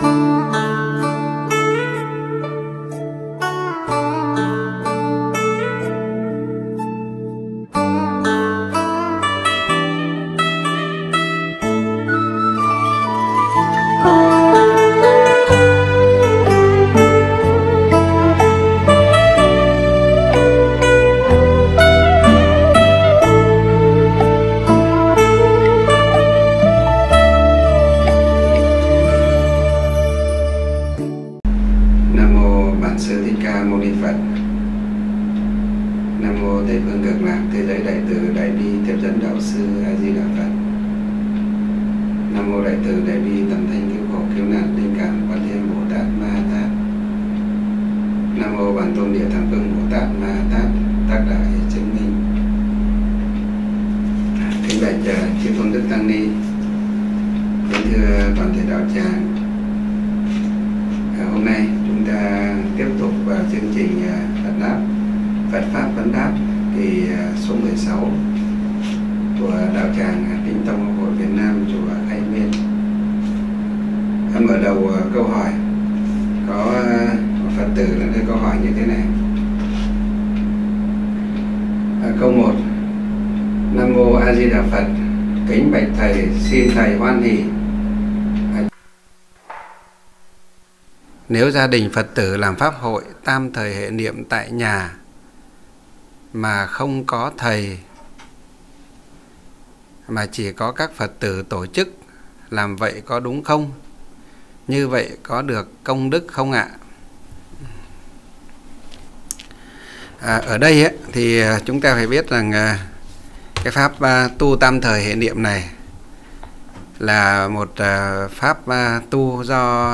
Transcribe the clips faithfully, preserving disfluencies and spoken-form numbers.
Nếu gia đình Phật tử làm pháp hội tam thời hệ niệm tại nhà mà không có thầy, mà chỉ có các Phật tử tổ chức, làm vậy có đúng không? Như vậy có được công đức không ạ? À, ở đây ấy, thì chúng ta phải biết rằng cái pháp tu tam thời hệ niệm này là một pháp tu do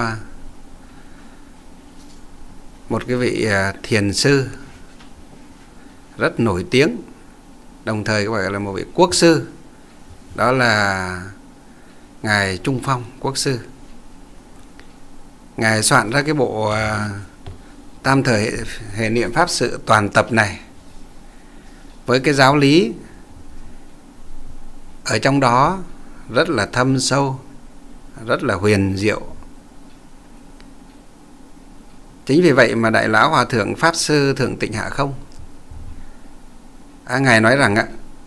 một cái vị thiền sư rất nổi tiếng, đồng thời gọi là một vị quốc sư, đó là Ngài Trung Phong Quốc sư. Ngài soạn ra cái bộ tam thời hệ, hệ niệm pháp sự toàn tập này với cái giáo lý ở trong đó rất là thâm sâu, rất là huyền diệu. Chính vì vậy mà Đại Lão Hòa Thượng Pháp Sư Thượng Tịnh Hạ Không, à, Ngài nói rằng á,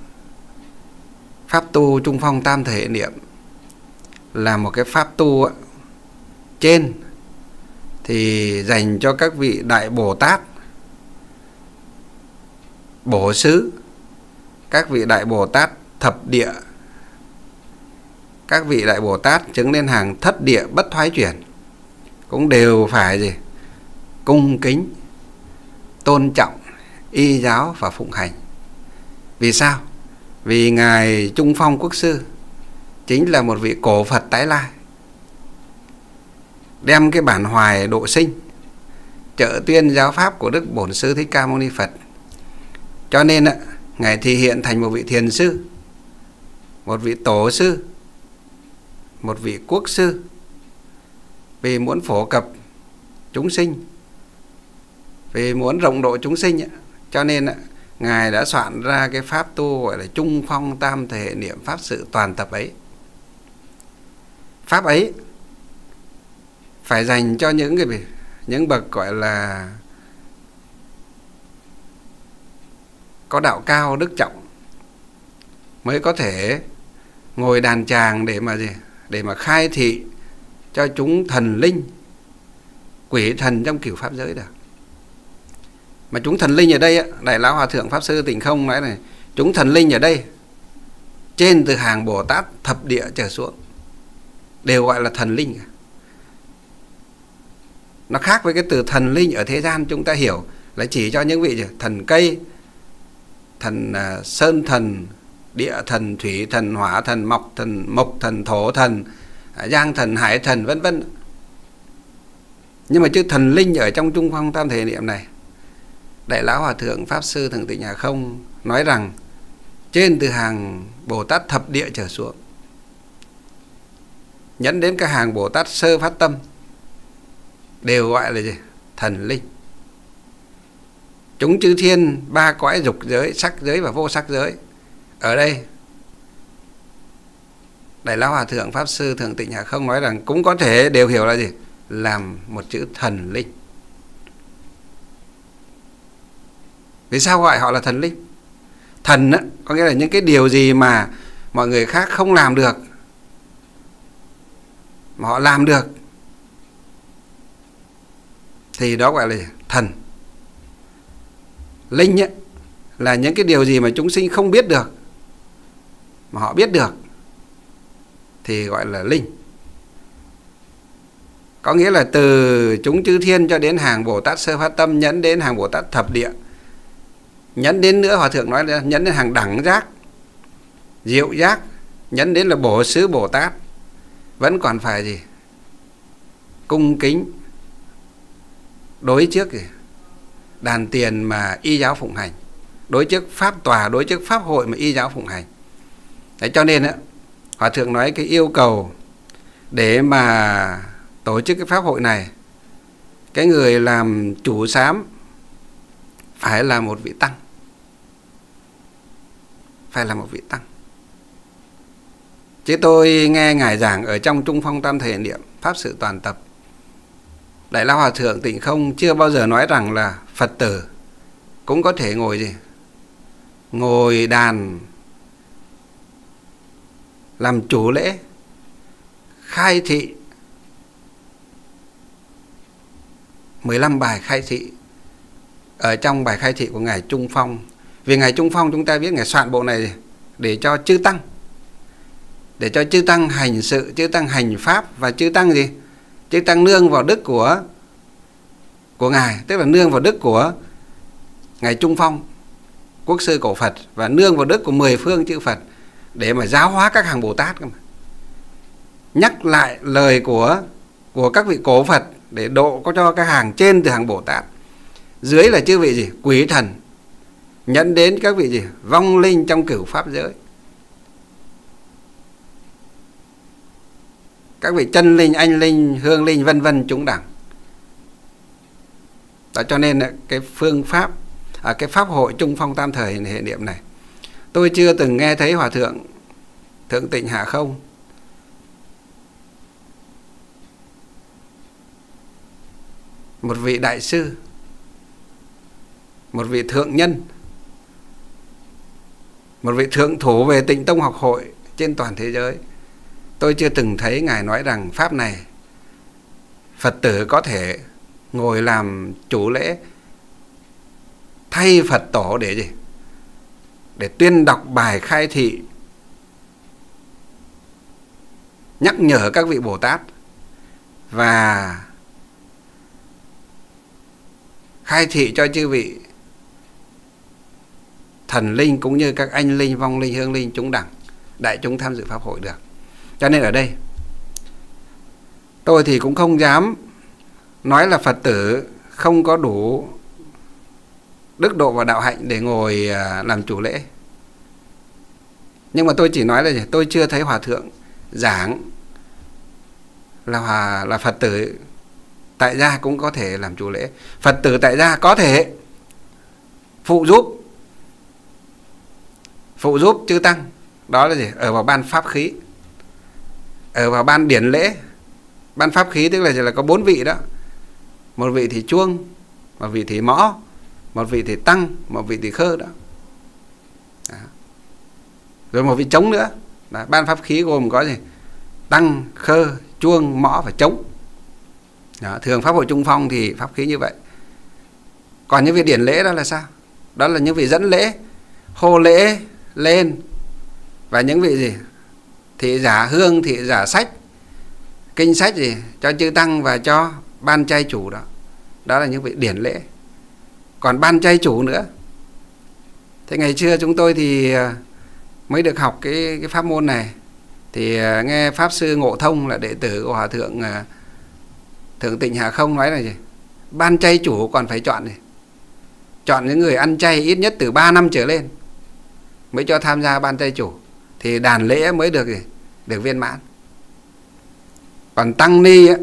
pháp tu Trung Phong tam thời hệ niệm là một cái pháp tu á, trên thì dành cho các vị Đại Bồ Tát, Bổ Xứ, các vị Đại Bồ Tát thập địa, các vị Đại Bồ Tát chứng lên hàng thất địa bất thoái chuyển, cũng đều phải gì? Cung kính, tôn trọng, y giáo và phụng hành. Vì sao? Vì Ngài Trung Phong Quốc sư chính là một vị cổ Phật tái lai, đem cái bản hoài độ sinh, trợ tuyên giáo pháp của Đức Bổn Sư Thích Ca Mâu Ni Phật. Cho nên Ngài thể hiện thành một vị thiền sư, một vị tổ sư, một vị quốc sư, vì muốn phổ cập chúng sinh, vì muốn rộng độ chúng sinh, cho nên Ngài đã soạn ra cái pháp tu gọi là Trung Phong tam thời hệ niệm pháp sự toàn tập ấy. Pháp ấy phải dành cho những cái những bậc gọi là có đạo cao đức trọng mới có thể ngồi đàn tràng để mà gì? Để mà khai thị cho chúng thần linh, quỷ thần trong cửu pháp giới được. Mà chúng thần linh ở đây, Đại Lão Hòa Thượng Pháp Sư Tịnh Không nói này, chúng thần linh ở đây trên từ hàng Bồ Tát thập địa trở xuống đều gọi là thần linh. Nó khác với cái từ thần linh ở thế gian chúng ta hiểu là chỉ cho những vị thần cây, thần uh, sơn thần, địa thần, thủy thần, hỏa thần, mộc thần, mộc thần, thổ thần, uh, giang thần, hải thần, vân vân. Nhưng mà chữ thần linh ở trong Trung Phong tam thể niệm này, Đại Lão Hòa Thượng Pháp Sư Thượng Tịnh Hà Không nói rằng trên từ hàng Bồ Tát thập địa trở xuống, nhấn đến các hàng Bồ Tát sơ phát tâm, đều gọi là gì? Thần linh. Chúng chư thiên ba cõi dục giới, sắc giới và vô sắc giới. Ở đây Đại Lão Hòa Thượng Pháp Sư Thượng Tịnh Hà Không nói rằng cũng có thể đều hiểu là gì? làm một chữ thần linh. Vì sao gọi họ là thần linh? Thần á, có nghĩa là những cái điều gì mà mọi người khác không làm được mà họ làm được thì đó gọi là thần. Linh á, là những cái điều gì mà chúng sinh không biết được mà họ biết được thì gọi là linh. Có nghĩa là từ chúng chư thiên cho đến hàng Bồ Tát Sơ Phát Tâm, nhẫn đến hàng Bồ Tát Thập Địa, nhẫn đến nữa Hòa Thượng nói là nhẫn đến hàng đẳng giác, diệu giác, nhẫn đến là Bổ Xứ Bồ Tát, vẫn còn phải gì? Cung kính đối trước gì? Đàn tiền mà y giáo phụng hành, đối trước pháp tòa, đối trước pháp hội mà y giáo phụng hành. Đấy, cho nên á, Hòa Thượng nói cái yêu cầu để mà tổ chức cái pháp hội này, cái người làm chủ sám phải là một vị tăng, phải là một vị tăng. Chứ tôi nghe Ngài giảng ở trong Trung Phong Tam Thể Niệm Pháp Sự Toàn Tập, Đại Lao Hòa Thượng Tịnh Không chưa bao giờ nói rằng là Phật tử cũng có thể ngồi gì? Ngồi đàn làm chủ lễ, khai thị mười lăm bài khai thị ở trong bài khai thị của Ngài Trung Phong. Vì Ngài Trung Phong chúng ta biết Ngài soạn bộ này để cho chư tăng, để cho chư tăng hành sự, chư tăng hành pháp, và chư tăng gì? Chư tăng nương vào đức của của Ngài, tức là nương vào đức của Ngài Trung Phong, Quốc sư cổ Phật, và nương vào đức của mười phương chư Phật để mà giáo hóa các hàng Bồ Tát. Nhắc lại lời của của các vị cổ Phật để độ có cho các hàng trên từ hàng Bồ Tát, dưới là chư vị gì? Quý thần, nhận đến các vị gì? Vong linh trong cửu pháp giới, các vị chân linh, anh linh, hương linh, vân vân chúng đẳng. Đó, cho nên cái phương pháp, à, cái pháp hội Trung Phong Tam Thời Hệ Niệm này, tôi chưa từng nghe thấy Hòa Thượng Thượng Tịnh Hạ Không một vị đại sư, một vị thượng nhân, một vị thượng thủ về Tịnh Tông học hội trên toàn thế giới, tôi chưa từng thấy Ngài nói rằng pháp này Phật tử có thể ngồi làm chủ lễ thay Phật tổ để gì? Để tuyên đọc bài khai thị, nhắc nhở các vị Bồ Tát và khai thị cho chư vị thần linh cũng như các anh linh, vong linh, hương linh, chúng đẳng, đại chúng tham dự pháp hội được. Cho nên ở đây tôi thì cũng không dám nói là Phật tử không có đủ đức độ và đạo hạnh để ngồi làm chủ lễ. Nhưng mà tôi chỉ nói là gì? Tôi chưa thấy Hòa Thượng giảng là hòa, là Phật tử tại gia cũng có thể làm chủ lễ. Phật tử tại gia có thể phụ giúp phụ giúp chư tăng. Đó là gì? Ở vào ban pháp khí, ở vào ban điển lễ. Ban pháp khí tức là là có bốn vị đó. Một vị thì chuông, một vị thì mõ, một vị thì tăng, một vị thì khơ đó. Đó. Rồi một vị trống nữa. Đó. Ban pháp khí gồm có gì? Tăng, khơ, chuông, mõ và trống. Đó. Thường pháp hội Trung Phong thì pháp khí như vậy. Còn những vị điển lễ đó là sao? Đó là những vị dẫn lễ, hô lễ lên, và những vị gì? Thị giả hương, thị giả sách, kinh sách gì cho chư tăng và cho ban trai chủ đó. Đó là những vị điển lễ. Còn ban trai chủ nữa, thế ngày xưa chúng tôi thì mới được học cái, cái pháp môn này, thì nghe Pháp Sư Ngộ Thông là đệ tử của Hòa Thượng Thượng Tịnh Hạ Không nói là gì? Ban trai chủ còn phải chọn gì? Chọn những người ăn chay ít nhất từ ba năm trở lên mới cho tham gia ban trai chủ, thì đàn lễ mới được gì? Được viên mãn. Còn tăng ni á,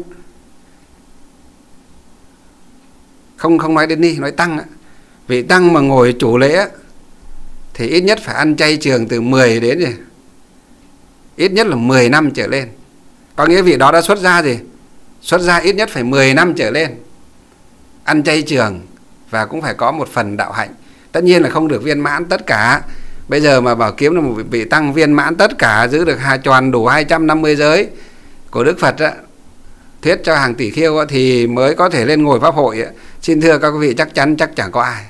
không không nói đến ni, nói tăng á, vị tăng mà ngồi chủ lễ á, thì ít nhất phải ăn chay trường từ mười đến gì? Ít nhất là mười năm trở lên. Có nghĩa vị đó đã xuất gia gì? xuất gia ít nhất phải mười năm trở lên, ăn chay trường, và cũng phải có một phần đạo hạnh. Tất nhiên là không được viên mãn tất cả. Bây giờ mà bảo kiếm được một vị tăng viên mãn tất cả, giữ được hai tròn đủ hai trăm năm mươi giới của Đức Phật á, thuyết cho hàng tỷ khiêu á, thì mới có thể lên ngồi pháp hội á. Xin thưa các quý vị, chắc chắn chắc chẳng có ai.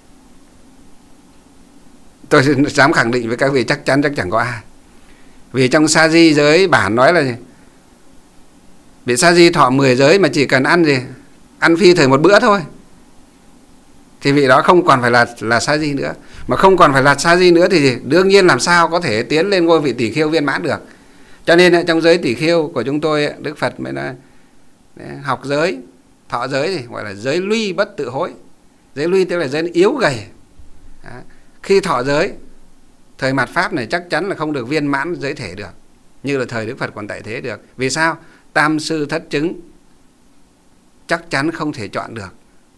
Tôi dám khẳng định với các vị, chắc chắn chắc chẳng có ai. Vì trong sa di giới bản nói là vị sa di thọ mười giới mà chỉ cần ăn gì, ăn phi thời một bữa thôi, thì vị đó không còn phải là là sa di nữa. Mà không còn phải là sa di nữa thì đương nhiên làm sao có thể tiến lên ngôi vị tỷ khiêu viên mãn được. Cho nên trong giới tỷ khiêu của chúng tôi, Đức Phật mới nói học giới, thọ giới thì gọi là giới luy bất tự hối. Giới luy tức là giới yếu gầy. Đó. Khi thọ giới, thời mạt Pháp này chắc chắn là không được viên mãn giới thể được, như là thời Đức Phật còn tại thế được. Vì sao? Tam sư thất chứng chắc chắn không thể chọn được.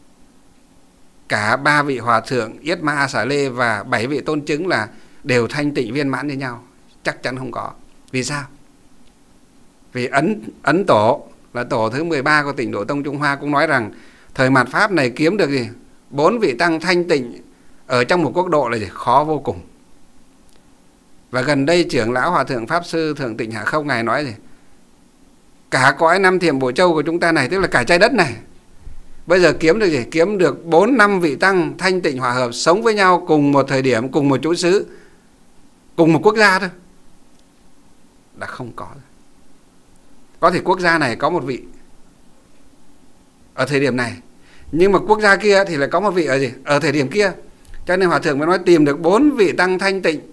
Cả ba vị hòa thượng Yết Ma A Xà Lê và bảy vị tôn chứng là đều thanh tịnh viên mãn như nhau, chắc chắn không có. Vì sao? Vì Ấn Ấn Tổ là tổ thứ mười ba của Tịnh Độ Tông Trung Hoa cũng nói rằng thời mạt Pháp này kiếm được gì? Bốn vị tăng thanh tịnh ở trong một quốc độ là gì? Khó vô cùng. Và gần đây trưởng lão Hòa thượng Pháp Sư Thượng Tịnh Hạ Không, ngài nói gì? Cả cõi Nam Thiểm Bộ Châu của chúng ta này, tức là cả trái đất này, bây giờ kiếm được gì? Kiếm được bốn năm vị tăng thanh tịnh hòa hợp, sống với nhau cùng một thời điểm, cùng một chỗ xứ, cùng một quốc gia thôi, đã không có. Có thể quốc gia này có một vị ở thời điểm này, nhưng mà quốc gia kia thì lại có một vị ở gì? Ở thời điểm kia. Cho nên Hòa thượng mới nói tìm được bốn vị tăng thanh tịnh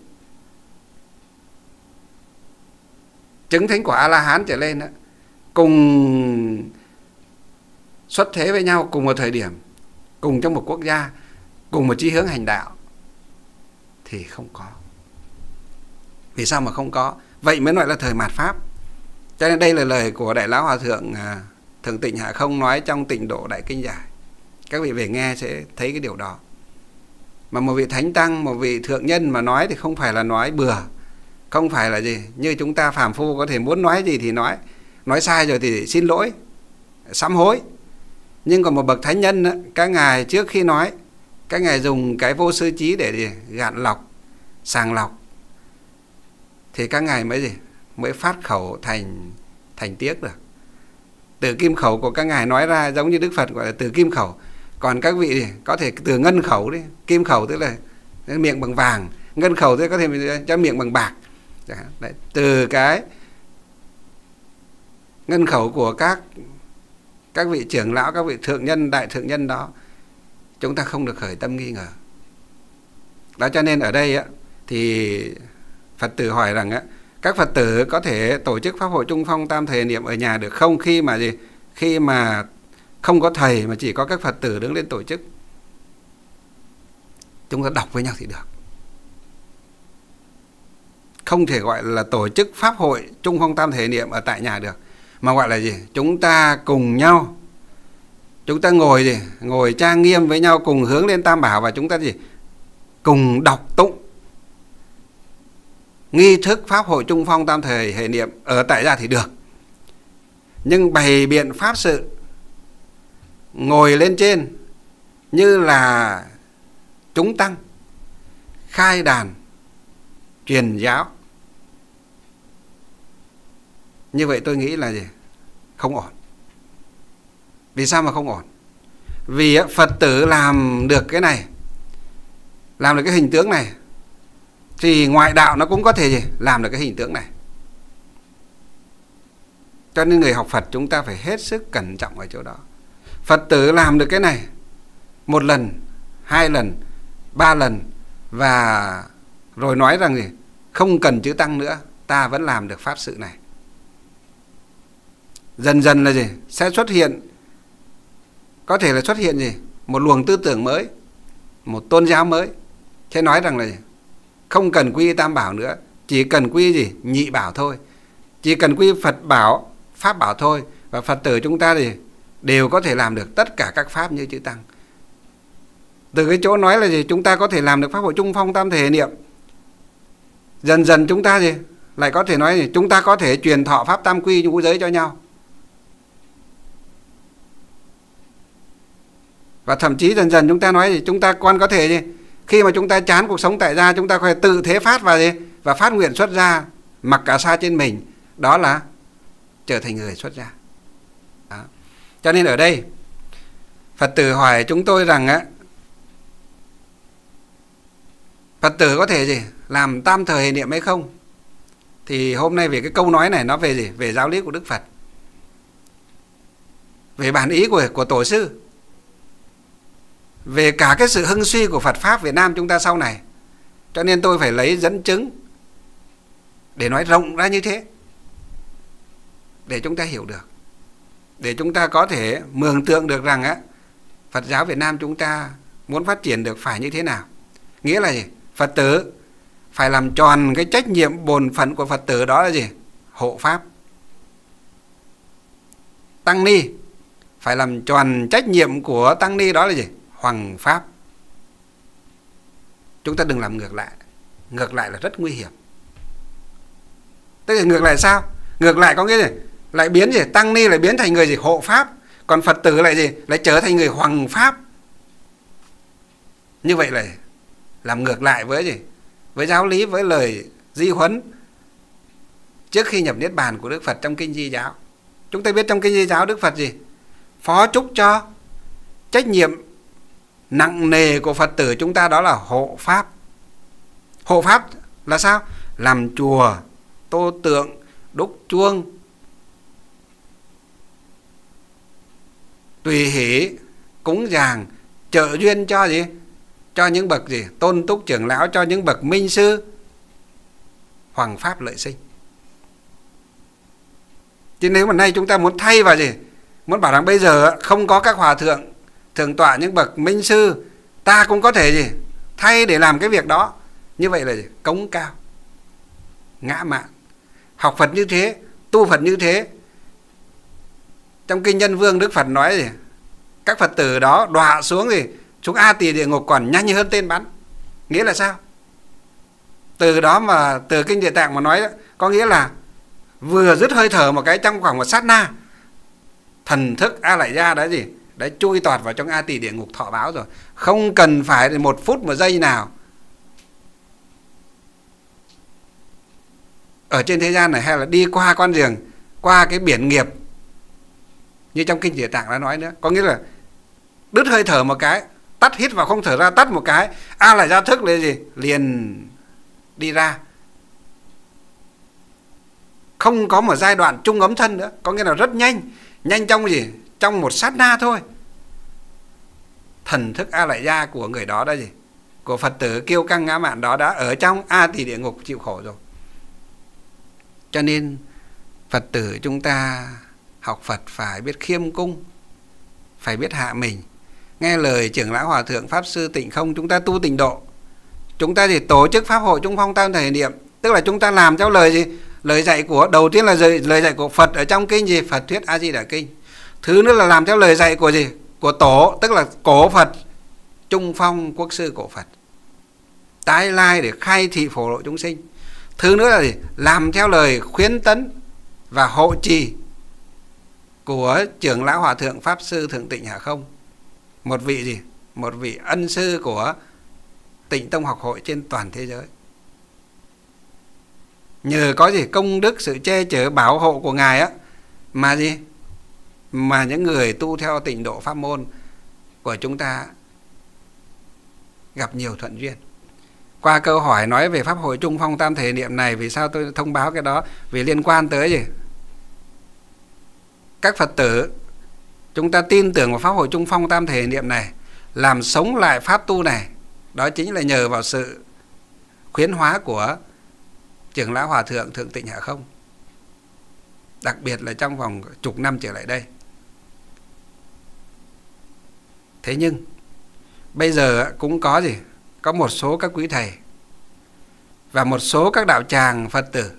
chứng thánh quả A-la-hán trở lên đó, cùng xuất thế với nhau cùng một thời điểm, cùng trong một quốc gia, cùng một chí hướng hành đạo, thì không có. Vì sao mà không có? Vậy mới gọi là thời mạt Pháp. Cho nên đây là lời của Đại Lão Hòa thượng Thượng Tịnh Hạ Không nói trong Tịnh Độ Đại Kinh Giải. Các vị về nghe sẽ thấy cái điều đó. Mà một vị thánh tăng, một vị thượng nhân mà nói thì không phải là nói bừa, không phải là gì như chúng ta phàm phu có thể muốn nói gì thì nói, nói sai rồi thì xin lỗi, sám hối. Nhưng còn một bậc thánh nhân đó, các ngài trước khi nói, các ngài dùng cái vô sư trí để gì? Gạn lọc, sàng lọc, thì các ngài mới gì? Mới phát khẩu thành thành tiếc được. Từ kim khẩu của các ngài nói ra giống như Đức Phật gọi là từ kim khẩu. Còn các vị thì có thể từ ngân khẩu đi. Kim khẩu tức là miệng bằng vàng, ngân khẩu tức có thể cho miệng bằng bạc. Đấy, từ cái ngân khẩu của các các vị trưởng lão, các vị thượng nhân, đại thượng nhân đó, chúng ta không được khởi tâm nghi ngờ. Đó, cho nên ở đây á, thì Phật tử hỏi rằng á, các Phật tử có thể tổ chức pháp hội Trung Phong Tam Thời Niệm ở nhà được không, khi mà gì? Khi mà không có thầy mà chỉ có các Phật tử đứng lên tổ chức, chúng ta đọc với nhau thì được. Không thể gọi là tổ chức pháp hội Trung Phong Tam Thể Niệm ở tại nhà được, mà gọi là gì? Chúng ta cùng nhau, chúng ta ngồi gì? Ngồi trang nghiêm với nhau, cùng hướng lên Tam Bảo, và chúng ta gì? Cùng đọc tụng nghi thức pháp hội Trung Phong Tam Thời Hệ Niệm ở tại gia thì được. Nhưng bày biện pháp sự, ngồi lên trên như là chúng tăng khai đàn truyền giáo, như vậy tôi nghĩ là gì? Không ổn. Vì sao mà không ổn? Vì Phật tử làm được cái này, làm được cái hình tướng này, thì ngoại đạo nó cũng có thể gì? Làm được cái hình tướng này. Cho nên người học Phật chúng ta phải hết sức cẩn trọng ở chỗ đó. Phật tử làm được cái này một lần, hai lần, ba lần, và rồi nói rằng gì? Không cần chữ tăng nữa, ta vẫn làm được pháp sự này. Dần dần là gì? Sẽ xuất hiện, có thể là xuất hiện gì? Một luồng tư tưởng mới, một tôn giáo mới. Thế nói rằng là gì? Không cần quy Tam Bảo nữa, chỉ cần quy gì? Nhị Bảo thôi. Chỉ cần quy Phật Bảo, Pháp Bảo thôi. Và Phật tử chúng ta thì đều có thể làm được tất cả các pháp như chữ tăng. Từ cái chỗ nói là gì? Chúng ta có thể làm được pháp hội Trung Phong Tam Thể Niệm. Dần dần chúng ta gì? Lại có thể nói gì? Chúng ta có thể truyền thọ pháp tam quy ngũ giới cho nhau. Và thậm chí dần dần chúng ta nói gì, chúng ta còn có thể gì, khi mà chúng ta chán cuộc sống tại gia, chúng ta có thể tự thế phát vào gì, và phát nguyện xuất gia, mặc cả sa trên mình, đó là trở thành người xuất gia. Đó. Cho nên ở đây Phật tử hỏi chúng tôi rằng á, Phật tử có thể gì làm tam thời hệ niệm hay không? Thì hôm nay về cái câu nói này nó về gì? Về giáo lý của Đức Phật, về bản ý của, của Tổ sư, về cả cái sự hưng suy của Phật Pháp Việt Nam chúng ta sau này. Cho nên tôi phải lấy dẫn chứng để nói rộng ra như thế, để chúng ta hiểu được, để chúng ta có thể mường tượng được rằng á, Phật giáo Việt Nam chúng ta muốn phát triển được phải như thế nào. Nghĩa là gì? Phật tử phải làm tròn cái trách nhiệm bổn phận của Phật tử, đó là gì? Hộ Pháp. Tăng ni phải làm tròn trách nhiệm của Tăng ni, đó là gì? Hoằng Pháp. Chúng ta đừng làm ngược lại. Ngược lại là rất nguy hiểm. Tức là ngược lại sao? Ngược lại có nghĩa gì? Lại biến gì? Tăng ni lại biến thành người gì? Hộ Pháp. Còn Phật tử lại gì? Lại trở thành người hoằng Pháp. Như vậy là làm ngược lại với gì? Với giáo lý, với lời di huấn trước khi nhập Niết Bàn của Đức Phật trong Kinh Di Giáo. Chúng ta biết trong Kinh Di Giáo Đức Phật gì? Phó chúc cho trách nhiệm nặng nề của Phật tử chúng ta, đó là hộ Pháp. Hộ Pháp là sao? Làm chùa, tô tượng, đúc chuông, tùy hỷ, cúng dường, trợ duyên cho gì? Cho những bậc gì? Tôn túc trưởng lão, cho những bậc minh sư, hoằng Pháp lợi sinh. Chứ nếu mà nay chúng ta muốn thay vào gì? Muốn bảo rằng bây giờ không có các hòa thượng, thượng tọa, những bậc minh sư, ta cũng có thể gì? Thay để làm cái việc đó. Như vậy là gì? Cống cao, ngã mạn. Học Phật như thế, tu Phật như thế. Trong Kinh Nhân Vương Đức Phật nói gì? Các Phật tử đó đọa xuống gì? Xuống A Tỳ địa ngục còn nhanh hơn tên bắn. Nghĩa là sao? Từ đó mà, từ Kinh Địa Tạng mà nói đó, có nghĩa là vừa dứt hơi thở một cái, trong khoảng một sát na, thần thức A Lại Gia đã gì? Đã chui tọt vào trong A Tỳ địa ngục thọ báo rồi. Không cần phải một phút một giây nào ở trên thế gian này, hay là đi qua con đường, qua cái biển nghiệp như trong Kinh Địa Tạng đã nói nữa. Có nghĩa là đứt hơi thở một cái, tắt hít vào không thở ra, tắt một cái, A Lại Gia thức là gì? Liền đi ra. Không có một giai đoạn trung ấm thân nữa. Có nghĩa là rất nhanh. Nhanh trong gì? Trong một sát na thôi. Thần thức A Lại Gia của người đó đã gì? Của Phật tử kiêu căng ngã mạn đó đã ở trong A Tỳ địa ngục chịu khổ rồi. Cho nên Phật tử chúng ta học Phật phải biết khiêm cung, phải biết hạ mình. Nghe lời trưởng lão hòa thượng Pháp Sư Tịnh Không, chúng ta tu tịnh độ. Chúng ta thì tổ chức Pháp hội Trung Phong Tam Thời Niệm. Tức là chúng ta làm theo lời gì? Lời dạy của, đầu tiên là lời, lời dạy của Phật ở trong kinh gì? Phật Thuyết A Di Đà Kinh. Thứ nữa là làm theo lời dạy của gì? Của Tổ, tức là cổ Phật, Trung Phong Quốc Sư cổ Phật, tái lai để khai thị phổ độ chúng sinh. Thứ nữa là gì? Làm theo lời khuyến tấn và hộ trì của trưởng lão hòa thượng Pháp Sư Thượng Tịnh Hạ Không, một vị gì? Một vị ân sư của Tịnh Tông học hội trên toàn thế giới. Nhờ có gì? Công đức, sự che chở bảo hộ của Ngài á, mà gì? Mà những người tu theo tịnh độ pháp môn của chúng ta gặp nhiều thuận duyên. Qua câu hỏi nói về Pháp hội Trung Phong Tam Thể Niệm này, vì sao tôi thông báo cái đó? Vì liên quan tới gì? Các Phật tử chúng ta tin tưởng vào Pháp hội Trung Phong Tam Thể Niệm này, làm sống lại Pháp tu này, đó chính là nhờ vào sự khuyến hóa của trưởng lão hòa thượng Thượng Tịnh Hạ Không, đặc biệt là trong vòng chục năm trở lại đây. Thế nhưng bây giờ cũng có gì? Có một số các quý thầy và một số các đạo tràng Phật tử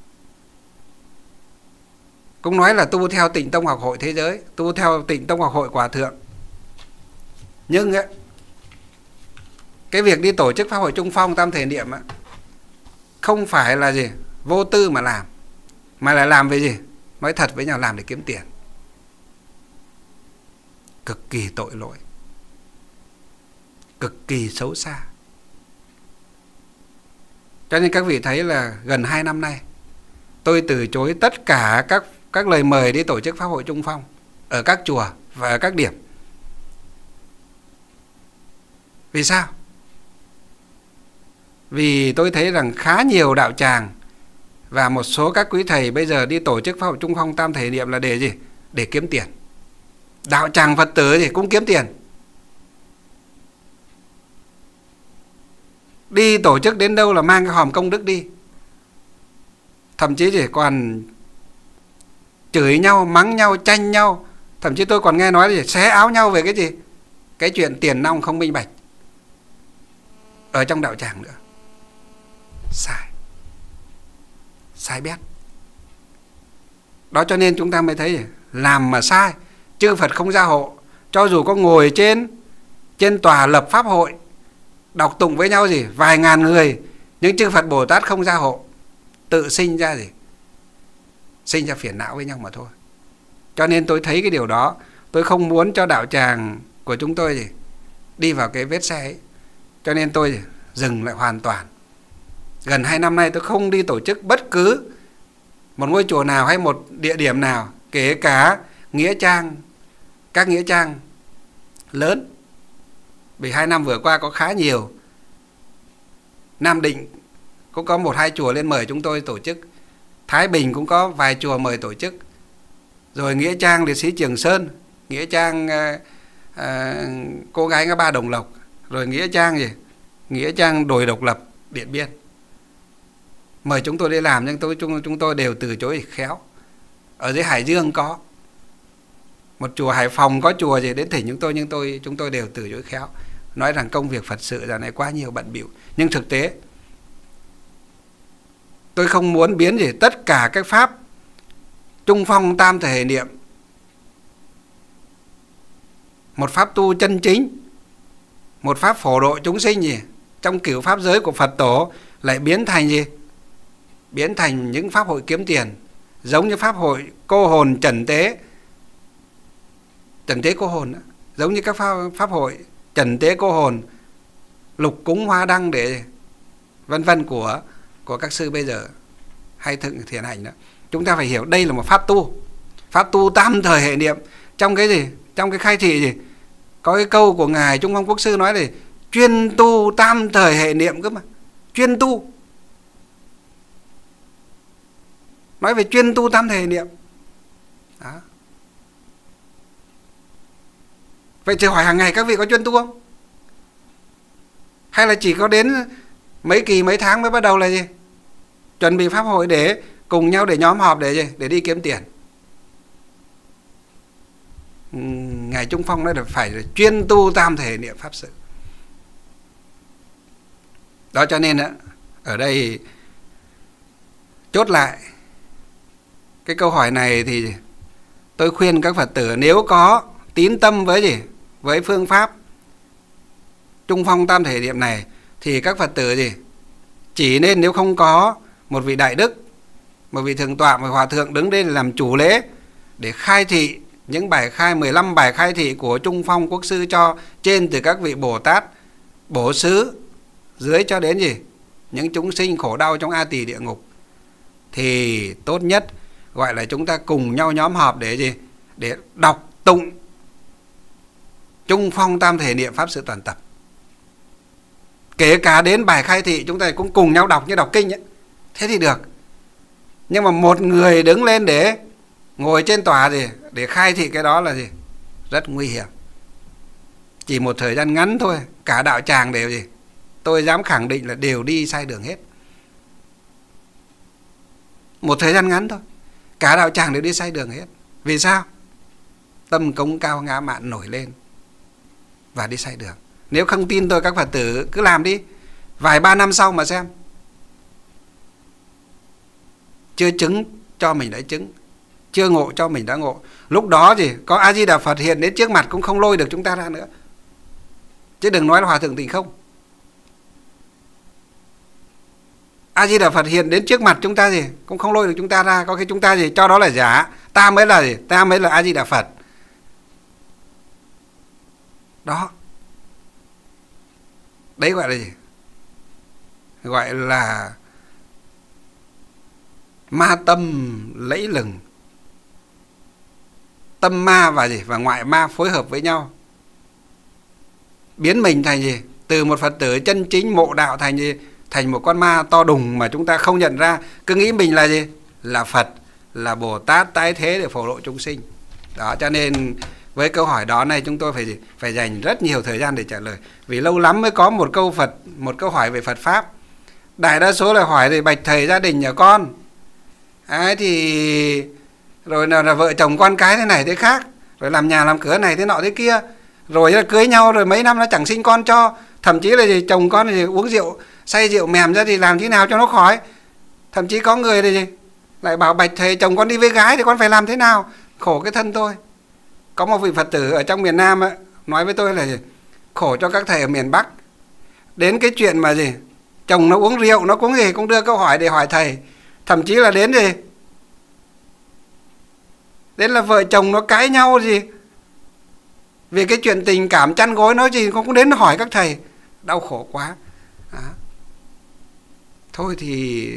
cũng nói là tu theo Tịnh Tông học hội thế giới, tu theo Tịnh Tông học hội Hòa thượng. Nhưng ấy, cái việc đi tổ chức Pháp hội Trung Phong Tam Thể Niệm ấy, không phải là gì? Vô tư mà làm, mà là làm về gì? Nói thật với nhau, làm để kiếm tiền. Cực kỳ tội lỗi. cực kỳ xấu xa. Cho nên các vị thấy là gần hai năm nay tôi từ chối tất cả các, các lời mời đi tổ chức pháp hội Trung Phong ở các chùa và ở các điểm. Vì sao? Vì tôi thấy rằng khá nhiều đạo tràng và một số các quý thầy bây giờ đi tổ chức pháp hội Trung Phong Tam Thể Niệm là để gì? Để kiếm tiền. Đạo tràng Phật tử thì cũng kiếm tiền. Đi tổ chức đến đâu là mang cái hòm công đức đi. Thậm chí chỉ còn chửi nhau, mắng nhau, tranh nhau. Thậm chí tôi còn nghe nói là xé áo nhau về cái gì? Cái chuyện tiền nong không minh bạch ở trong đạo tràng nữa. Sai. Sai bét. Đó cho nên chúng ta mới thấy làm mà sai, chư Phật không gia hộ. Cho dù có ngồi trên trên tòa lập pháp hội, đọc tụng với nhau gì vài ngàn người, nhưng chư Phật Bồ Tát không gia hộ, tự sinh ra gì? Sinh ra phiền não với nhau mà thôi. Cho nên tôi thấy cái điều đó, tôi không muốn cho đạo tràng của chúng tôi gì đi vào cái vết xe ấy. Cho nên tôi gì? Dừng lại hoàn toàn. Gần hai năm nay tôi không đi tổ chức bất cứ một ngôi chùa nào hay một địa điểm nào, kể cả nghĩa trang, các nghĩa trang lớn. Vì hai năm vừa qua có khá nhiều. Nam Định cũng có một hai chùa lên mời chúng tôi tổ chức. Thái Bình cũng có vài chùa mời tổ chức. Rồi nghĩa trang liệt sĩ Trường Sơn, nghĩa trang uh, uh, cô gái ngã ba Đồng Lộc, rồi nghĩa trang gì? Nghĩa trang đồi độc lập Điện Biên. Mời chúng tôi đi làm nhưng tôi, chúng, chúng tôi đều từ chối khéo. Ở dưới Hải Dương có một chùa, Hải Phòng có chùa gì đến thỉnh chúng tôi, nhưng tôi chúng tôi đều từ chối khéo, nói rằng công việc Phật sự giờ này quá nhiều bận bịu. Nhưng thực tế tôi không muốn biến gì tất cả các pháp Trung Phong Tam Thể Niệm, một pháp tu chân chính, một pháp phổ độ chúng sinh gì trong cửu pháp giới của Phật tổ, lại biến thành gì? Biến thành những pháp hội kiếm tiền, giống như pháp hội cô hồn trần tế, trần tế cô hồn đó. Giống như các pháp, pháp hội trần tế cô hồn, lục cúng hoa đăng để vân vân của của các sư bây giờ hay thực thiền hành đó. Chúng ta phải hiểu đây là một pháp tu, pháp tu tam thời hệ niệm. Trong cái gì? Trong cái khai thị gì? Có cái câu của Ngài Trung Phong Quốc sư nói là chuyên tu tam thời hệ niệm cơ mà. Chuyên tu. Nói về chuyên tu tam thời hệ niệm. Đó. Vậy thì hỏi hàng ngày các vị có chuyên tu không? Hay là chỉ có đến mấy kỳ mấy tháng mới bắt đầu là gì? Chuẩn bị pháp hội để cùng nhau để nhóm họp để gì? Để đi kiếm tiền. Ngài Trung Phong nói là phải là chuyên tu tam thể niệm pháp sự. Đó cho nên á, ở đây chốt lại cái câu hỏi này thì tôi khuyên các Phật tử nếu có tín tâm với gì? Với phương pháp Trung Phong Tam Thể Niệm này thì các Phật tử gì? Chỉ nên nếu không có một vị đại đức, một vị thượng tọa, một hòa thượng đứng đây làm chủ lễ để khai thị những bài khai, mười lăm bài khai thị của Trung Phong Quốc sư cho trên từ các vị Bồ Tát, Bổ Xứ, dưới cho đến gì? Những chúng sinh khổ đau trong A Tỳ địa ngục. Thì tốt nhất gọi là chúng ta cùng nhau nhóm họp để gì? Để đọc tụng Trung Phong Tam Thể Niệm pháp sự toàn tập. Kể cả đến bài khai thị chúng ta cũng cùng nhau đọc như đọc kinh ấy. Thế thì được. Nhưng mà một người đứng lên để ngồi trên tòa gì để khai thị cái đó là gì? Rất nguy hiểm. Chỉ một thời gian ngắn thôi, cả đạo tràng đều gì? Tôi dám khẳng định là đều đi sai đường hết. Một thời gian ngắn thôi, cả đạo tràng đều đi sai đường hết. Vì sao? Tâm cống cao ngã mạn nổi lên và đi sai đường. Nếu không tin tôi, các Phật tử cứ làm đi, vài ba năm sau mà xem. Chưa chứng cho mình đã chứng, chưa ngộ cho mình đã ngộ. Lúc đó thì có A Di Đà Phật hiện đến trước mặt cũng không lôi được chúng ta ra nữa. Chứ đừng nói là Hòa Thượng Tịnh Không. A Di Đà Phật hiện đến trước mặt chúng ta gì cũng không lôi được chúng ta ra. Có khi chúng ta gì cho đó là giả, ta mới là gì? Ta mới là A Di Đà Phật. Đó. Đấy gọi là gì? Gọi là ma tâm lẫy lừng. Tâm ma và gì? Và ngoại ma phối hợp với nhau, biến mình thành gì? Từ một Phật tử chân chính mộ đạo thành gì? Thành một con ma to đùng mà chúng ta không nhận ra. Cứ nghĩ mình là gì? Là Phật, là Bồ Tát tái thế để phổ độ chúng sinh. Đó, cho nên với câu hỏi đó này chúng tôi phải gì? Phải dành rất nhiều thời gian để trả lời. Vì lâu lắm mới có một câu Phật, một câu hỏi về Phật Pháp. Đại đa số là hỏi về bạch thầy gia đình nhà con. Ấy thì rồi là, là vợ chồng con cái thế này thế khác, rồi làm nhà làm cửa này thế nọ thế kia, rồi là cưới nhau rồi mấy năm nó chẳng sinh con cho, thậm chí là gì chồng con thì uống rượu say rượu mèm ra thì làm thế nào cho nó khỏi. Thậm chí có người thì gì lại bảo bạch thầy chồng con đi với gái thì con phải làm thế nào, khổ cái thân tôi. Có một vị Phật tử ở trong miền Nam ấy, nói với tôi là gì? Khổ cho các thầy ở miền Bắc. Đến cái chuyện mà gì chồng nó uống rượu nó cũng gì cũng đưa câu hỏi để hỏi thầy. Thậm chí là đến gì đến là vợ chồng nó cãi nhau gì vì cái chuyện tình cảm chăn gối nói gì cũng đến hỏi các thầy. Đau khổ quá. Đó. Thôi thì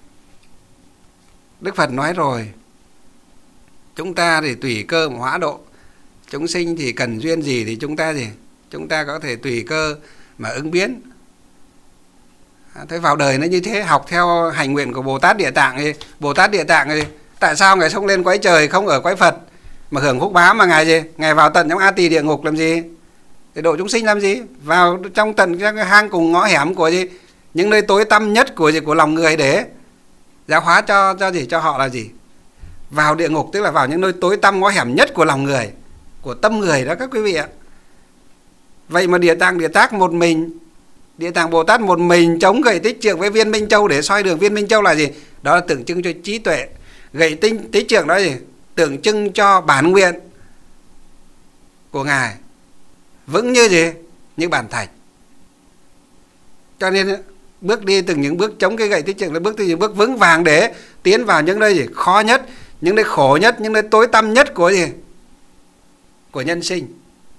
Đức Phật nói rồi, chúng ta thì tùy cơ mà hóa độ. Chúng sinh thì cần duyên gì thì chúng ta gì chúng ta có thể tùy cơ mà ứng biến. Thế vào đời nó như thế, học theo hành nguyện của Bồ Tát Địa Tạng ấy. Bồ Tát Địa Tạng ấy, tại sao Ngài không lên cõi trời, không ở cõi Phật mà hưởng phúc báo, mà Ngài gì Ngài vào tận trong A Tỳ địa ngục làm gì? Để độ chúng sinh làm gì? Vào trong tận cái hang cùng ngõ hẻm của gì những nơi tối tăm nhất của gì của lòng người để giáo hóa cho cho gì cho họ là gì? Vào địa ngục tức là vào những nơi tối tăm ngõ hẻm nhất của lòng người, của tâm người đó các quý vị ạ. Vậy mà Địa Tạng Địa Tát một mình, Địa Tạng Bồ Tát một mình chống gậy Tích Trượng với viên Minh Châu để soi đường. Viên Minh Châu là gì? Đó là tượng trưng cho trí tuệ. Gậy tinh Tích Trượng đó là gì? Tượng trưng cho bản nguyện của Ngài vững như gì? Như bản thạch. Cho nên bước đi từng những bước chống cái gậy Tích Trượng là bước từ những bước vững vàng để tiến vào những nơi gì khó nhất, những nơi khổ nhất, những nơi tối tăm nhất của gì của nhân sinh.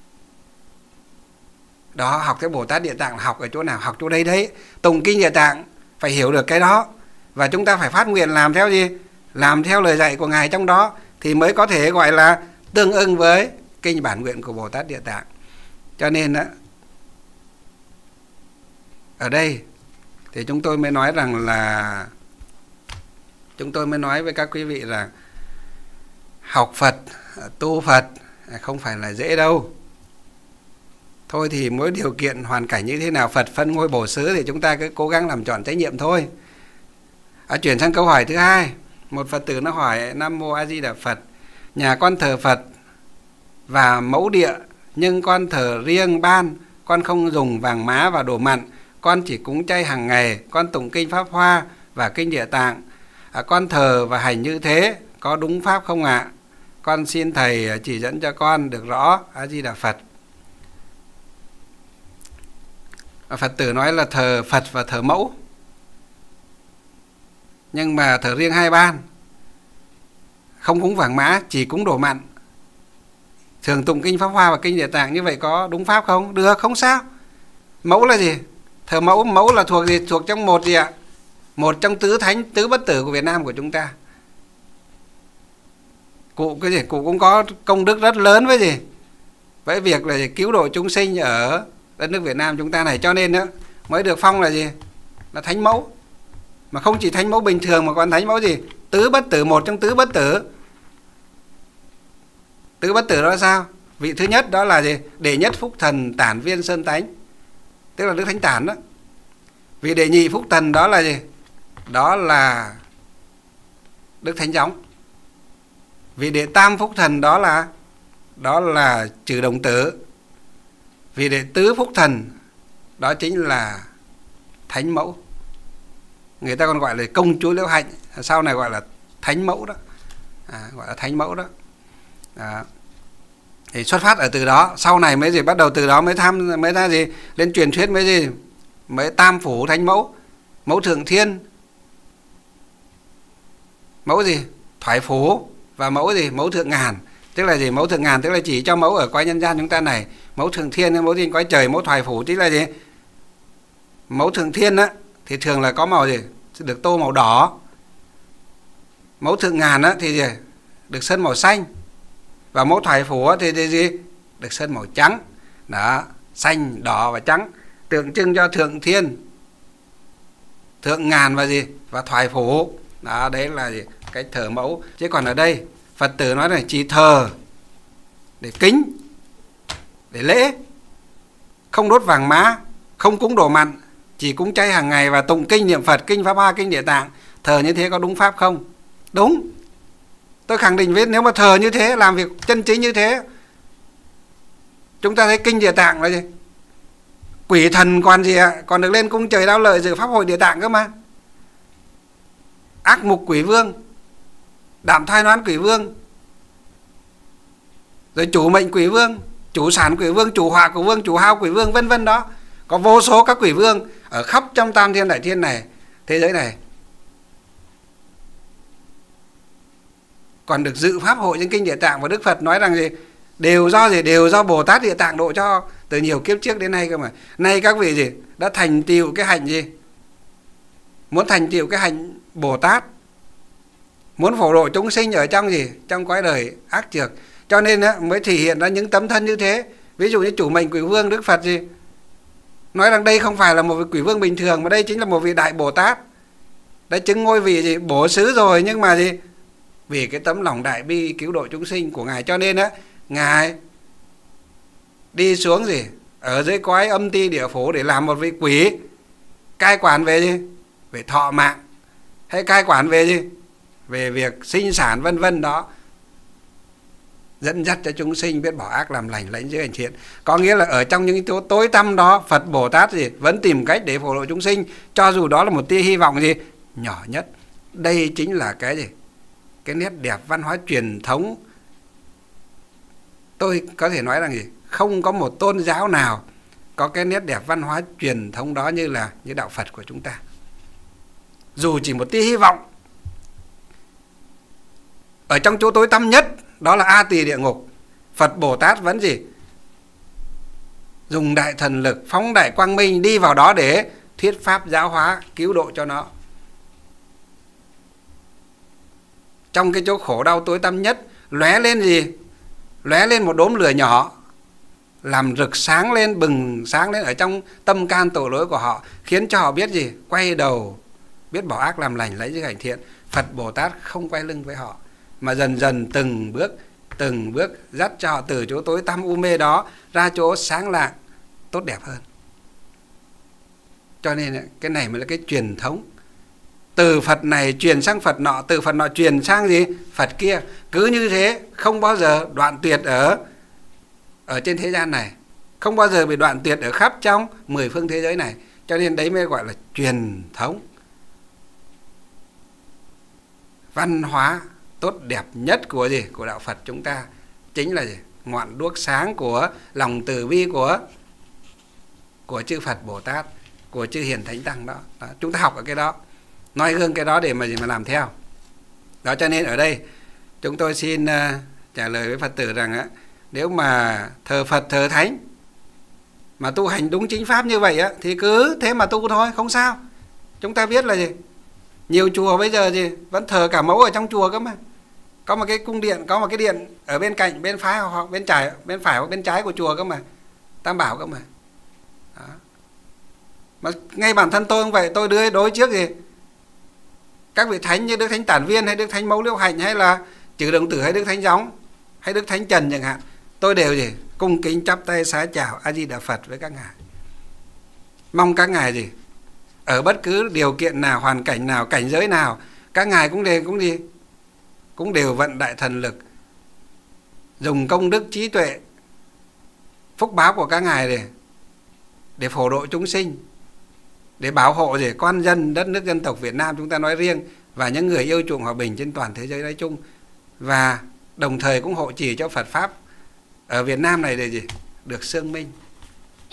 Đó, học theo Bồ Tát Địa Tạng là học ở chỗ nào? Học chỗ đây đấy. Tụng kinh Địa Tạng phải hiểu được cái đó. Và chúng ta phải phát nguyện làm theo gì? Làm theo lời dạy của Ngài trong đó thì mới có thể gọi là tương ưng với kinh bản nguyện của Bồ Tát Địa Tạng. Cho nên đó, ở đây thì chúng tôi mới nói rằng là chúng tôi mới nói với các quý vị là học Phật, tu Phật không phải là dễ đâu. Thôi thì mỗi điều kiện hoàn cảnh như thế nào, Phật phân ngôi bổ xứ thì chúng ta cứ cố gắng làm tròn trách nhiệm thôi. À, chuyển sang câu hỏi thứ hai. Một Phật tử nó hỏi: Nam Mô A Di Đà Phật, nhà con thờ Phật và mẫu địa, nhưng con thờ riêng ban, con không dùng vàng má và đồ mặn, con chỉ cúng chay hàng ngày, con tụng kinh Pháp Hoa và kinh Địa Tạng. À, con thờ và hành như thế có đúng pháp không ạ? À? Con xin thầy chỉ dẫn cho con được rõ. A Di Đà Phật. Phật tử nói là thờ Phật và thờ mẫu, nhưng mà thờ riêng hai ban, không cúng vàng mã, chỉ cúng đồ mặn, thường tụng kinh Pháp Hoa và kinh Địa Tạng, như vậy có đúng pháp không? Được, không sao. Mẫu là gì? Thờ mẫu, mẫu là thuộc gì? Thuộc trong một gì ạ? Một trong tứ thánh, tứ bất tử của Việt Nam của chúng ta. Cụ cái gì? Cụ cũng có công đức rất lớn với gì? Với việc là gì? Cứu độ chúng sinh ở đất nước Việt Nam chúng ta này, cho nên đó mới được phong là gì? Là thánh mẫu. Mà không chỉ thánh mẫu bình thường mà còn thánh mẫu gì? Tứ bất tử, một trong tứ bất tử. Tứ bất tử đó là sao? Vị thứ nhất đó là gì? Đệ nhất phúc thần Tản Viên Sơn Tánh, tức là Đức Thánh Tản đó. Vị đệ nhị phúc thần đó là gì? Đó là Đức Thánh Gióng. Vị đệ tam phúc thần đó là đó là Trừ Đồng Tử. Vị đệ tứ phúc thần đó chính là Thánh Mẫu. Người ta còn gọi là công chúa Liễu Hạnh, sau này gọi là Thánh Mẫu đó. À, gọi là Thánh Mẫu đó. Đó. Thì xuất phát ở từ đó, sau này mới gì bắt đầu từ đó mới tham mới ra gì lên truyền thuyết mới gì mới tam phủ Thánh Mẫu, mẫu Thượng Thiên, mẫu gì Thoại Phủ và mẫu gì mẫu Thượng Ngàn. Tức là gì? Mẫu Thượng Ngàn tức là chỉ cho mẫu ở cõi nhân gian chúng ta này, mẫu Thượng Thiên, mẫu trên cõi trời, mẫu Thoại Phủ tức là gì? Mẫu Thượng Thiên á thì thường là có màu gì? Được tô màu đỏ. Mẫu Thượng Ngàn á thì gì? Được sơn màu xanh. Và mẫu Thoại Phủ á thì, thì gì? Được sơn màu trắng. Đó, xanh, đỏ và trắng, tượng trưng cho Thượng Thiên, Thượng Ngàn và gì? Và Thoại Phủ. Đó, đấy là gì? Cách thờ mẫu. Chứ còn ở đây Phật tử nói là chỉ thờ để kính, để lễ, không đốt vàng mã, không cúng đồ mặn, chỉ cúng chay hàng ngày và tụng kinh niệm Phật, kinh Pháp Hoa, kinh Địa Tạng. Thờ như thế có đúng pháp không? Đúng. Tôi khẳng định với, nếu mà thờ như thế, làm việc chân chính như thế, chúng ta thấy kinh Địa Tạng là gì? Quỷ thần còn gì ạ? Còn được lên cung trời đao lợi dự pháp hội Địa Tạng cơ mà. Ác mục quỷ vương, đạm thai noán quỷ vương, rồi chủ mệnh quỷ vương, chủ sản quỷ vương, chủ họa quỷ vương, chủ hao quỷ vương, vân vân đó. Có vô số các quỷ vương ở khắp trong tam thiên đại thiên này, thế giới này. Còn được dự pháp hội trên kinh Địa Tạng, và Đức Phật nói rằng gì? Đều do gì? Đều do Bồ Tát Địa Tạng độ cho từ nhiều kiếp trước đến nay cơ mà. Nay các vị gì? Đã thành tựu cái hạnh gì? Muốn thành tựu cái hạnh Bồ Tát, muốn phổ độ chúng sinh ở trong gì? Trong cõi đời ác trược. Cho nên á, mới thể hiện ra những tấm thân như thế. Ví dụ như chủ mệnh quỷ vương, Đức Phật gì? Nói rằng đây không phải là một vị quỷ vương bình thường, mà đây chính là một vị đại Bồ Tát. Đã chứng ngôi vị gì? Bổ xứ rồi, nhưng mà gì? Vì cái tấm lòng đại bi cứu độ chúng sinh của Ngài, cho nên á, Ngài đi xuống gì? Ở dưới cõi âm ti địa phủ để làm một vị quỷ, cai quản về gì? Về thọ mạng, hay cai quản về gì? Về việc sinh sản vân vân đó. Dẫn dắt cho chúng sinh biết bỏ ác làm lành, lãnh giới hành thiện. Có nghĩa là ở trong những yếu tố tối tăm đó, Phật Bồ Tát gì? Vẫn tìm cách để phổ độ chúng sinh, cho dù đó là một tia hy vọng gì? Nhỏ nhất. Đây chính là cái gì? Cái nét đẹp văn hóa truyền thống. Tôi có thể nói rằng gì? Không có một tôn giáo nào có cái nét đẹp văn hóa truyền thống đó như là như đạo Phật của chúng ta. Dù chỉ một tia hy vọng, ở trong chỗ tối tăm nhất, đó là A Tỳ địa ngục, Phật Bồ Tát vẫn gì? Dùng đại thần lực, phóng đại quang minh đi vào đó để thuyết pháp giáo hóa, cứu độ cho nó. Trong cái chỗ khổ đau tối tăm nhất, lóe lên gì? Lóe lên một đốm lửa nhỏ, làm rực sáng lên, bừng sáng lên ở trong tâm can tội lỗi của họ, khiến cho họ biết gì? Quay đầu, biết bỏ ác làm lành, lấy giới hành thiện. Phật Bồ Tát không quay lưng với họ, mà dần dần từng bước, từng bước dắt cho họ từ chỗ tối tăm u mê đó ra chỗ sáng lạng, tốt đẹp hơn. Cho nên cái này mới là cái truyền thống. Từ Phật này truyền sang Phật nọ, từ Phật nọ truyền sang gì? Phật kia. Cứ như thế, không bao giờ đoạn tuyệt ở ở trên thế gian này, không bao giờ bị đoạn tuyệt ở khắp trong mười phương thế giới này. Cho nên đấy mới gọi là truyền thống. Văn hóa tốt đẹp nhất của gì? Của đạo Phật chúng ta chính là gì? Ngọn đuốc sáng của lòng từ bi của của chư Phật Bồ Tát, của chư Hiền Thánh Tăng đó. Đó. Chúng ta học ở cái đó, noi gương cái đó để mà gì mà làm theo. Đó, cho nên ở đây chúng tôi xin uh, trả lời với Phật tử rằng á, nếu mà thờ Phật thờ Thánh mà tu hành đúng chính pháp như vậy á, thì cứ thế mà tu thôi, không sao. Chúng ta biết là gì? Nhiều chùa bây giờ gì vẫn thờ cả mẫu ở trong chùa cơ mà. Có một cái cung điện, có một cái điện ở bên cạnh, bên phải hoặc bên trái, bên phải hoặc bên trái của chùa cơ mà. Tam Bảo cơ mà. Đó. Mà ngay bản thân tôi không vậy, tôi đưa đối trước gì? Các vị thánh như Đức Thánh Tản Viên hay Đức Thánh Mẫu Liễu Hạnh hay là Chư Đồng Tử hay Đức Thánh Gióng hay Đức Thánh Trần chẳng hạn, tôi đều gì? Cung kính chắp tay xá chào A Di Đà Phật với các ngài. Mong các ngài gì? Ở bất cứ điều kiện nào, hoàn cảnh nào, cảnh giới nào, các ngài cũng đều cũng gì? Cũng đều vận đại thần lực, dùng công đức trí tuệ, phúc báo của các ngài để để phổ độ chúng sinh, để bảo hộ gì con dân đất nước dân tộc Việt Nam chúng ta nói riêng, và những người yêu chuộng hòa bình trên toàn thế giới nói chung, và đồng thời cũng hộ trì cho Phật pháp ở Việt Nam này để gì? Được xương minh. Đó.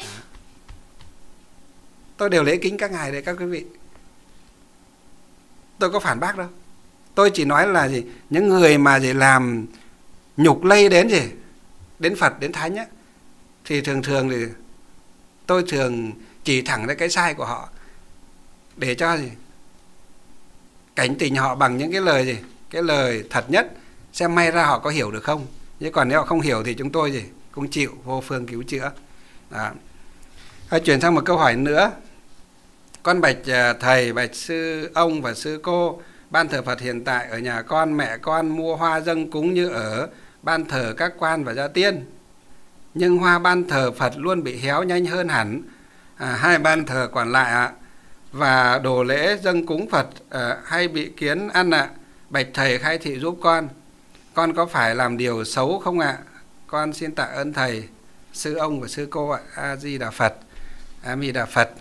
Tôi đều lễ kính các ngài đấy các quý vị. Tôi có phản bác đâu. Tôi chỉ nói là gì? Những người mà gì làm nhục lây đến gì? Đến Phật, đến Thánh á, thì thường thường thì tôi thường chỉ thẳng ra cái sai của họ, để cho gì cảnh tỉnh họ bằng những cái lời gì, cái lời thật nhất, xem may ra họ có hiểu được không. Chứ còn nếu họ không hiểu thì chúng tôi gì cũng chịu, vô phương cứu chữa. Đó. À, chuyển sang một câu hỏi nữa. Con bạch thầy, bạch sư ông và sư cô, ban thờ Phật hiện tại ở nhà con, mẹ con mua hoa dâng cúng như ở ban thờ các quan và gia tiên, nhưng hoa ban thờ Phật luôn bị héo nhanh hơn hẳn à, hai ban thờ còn lại ạ. À. Và đồ lễ dâng cúng Phật à, hay bị kiến ăn ạ. À. Bạch thầy khai thị giúp con, con có phải làm điều xấu không ạ? À? Con xin tạ ơn thầy, sư ông và sư cô ạ. A Di Đà Phật. A Mi Đà Phật.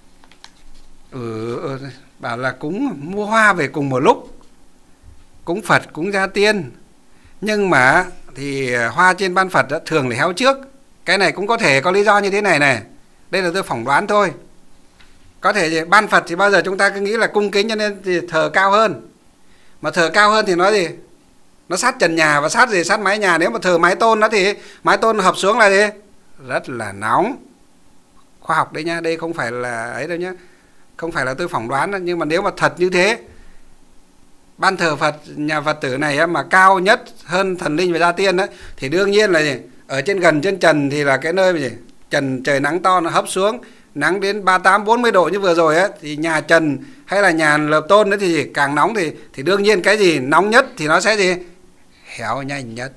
Ừ, ừ, bảo là cúng mua hoa về cùng một lúc, cúng Phật, cúng gia tiên, nhưng mà thì hoa trên ban Phật đó, thường là héo trước. Cái này cũng có thể có lý do như thế này này. Đây là tôi phỏng đoán thôi. Có thể gì ban Phật thì bao giờ chúng ta cứ nghĩ là cung kính cho nên thì thờ cao hơn. Mà thờ cao hơn thì nói gì? Nó sát trần nhà và sát gì? Sát mái nhà. Nếu mà thờ mái tôn đó thì mái tôn hợp xuống là gì? Rất là nóng. Khoa học đấy nhá, đây không phải là ấy đâu nhá. Không phải là tôi phỏng đoán đâu, nhưng mà nếu mà thật như thế, ban thờ Phật, nhà Phật tử này mà cao nhất hơn thần linh và gia tiên đó, thì đương nhiên là gì? Ở trên gần trên trần thì là cái nơi mà gì? Trần trời nắng to nó hấp xuống, nắng đến ba mươi tám bốn mươi độ như vừa rồi á, thì nhà trần hay là nhà lợp tôn đó thì gì? Càng nóng thì thì đương nhiên cái gì nóng nhất thì nó sẽ gì? Héo nhanh nhất.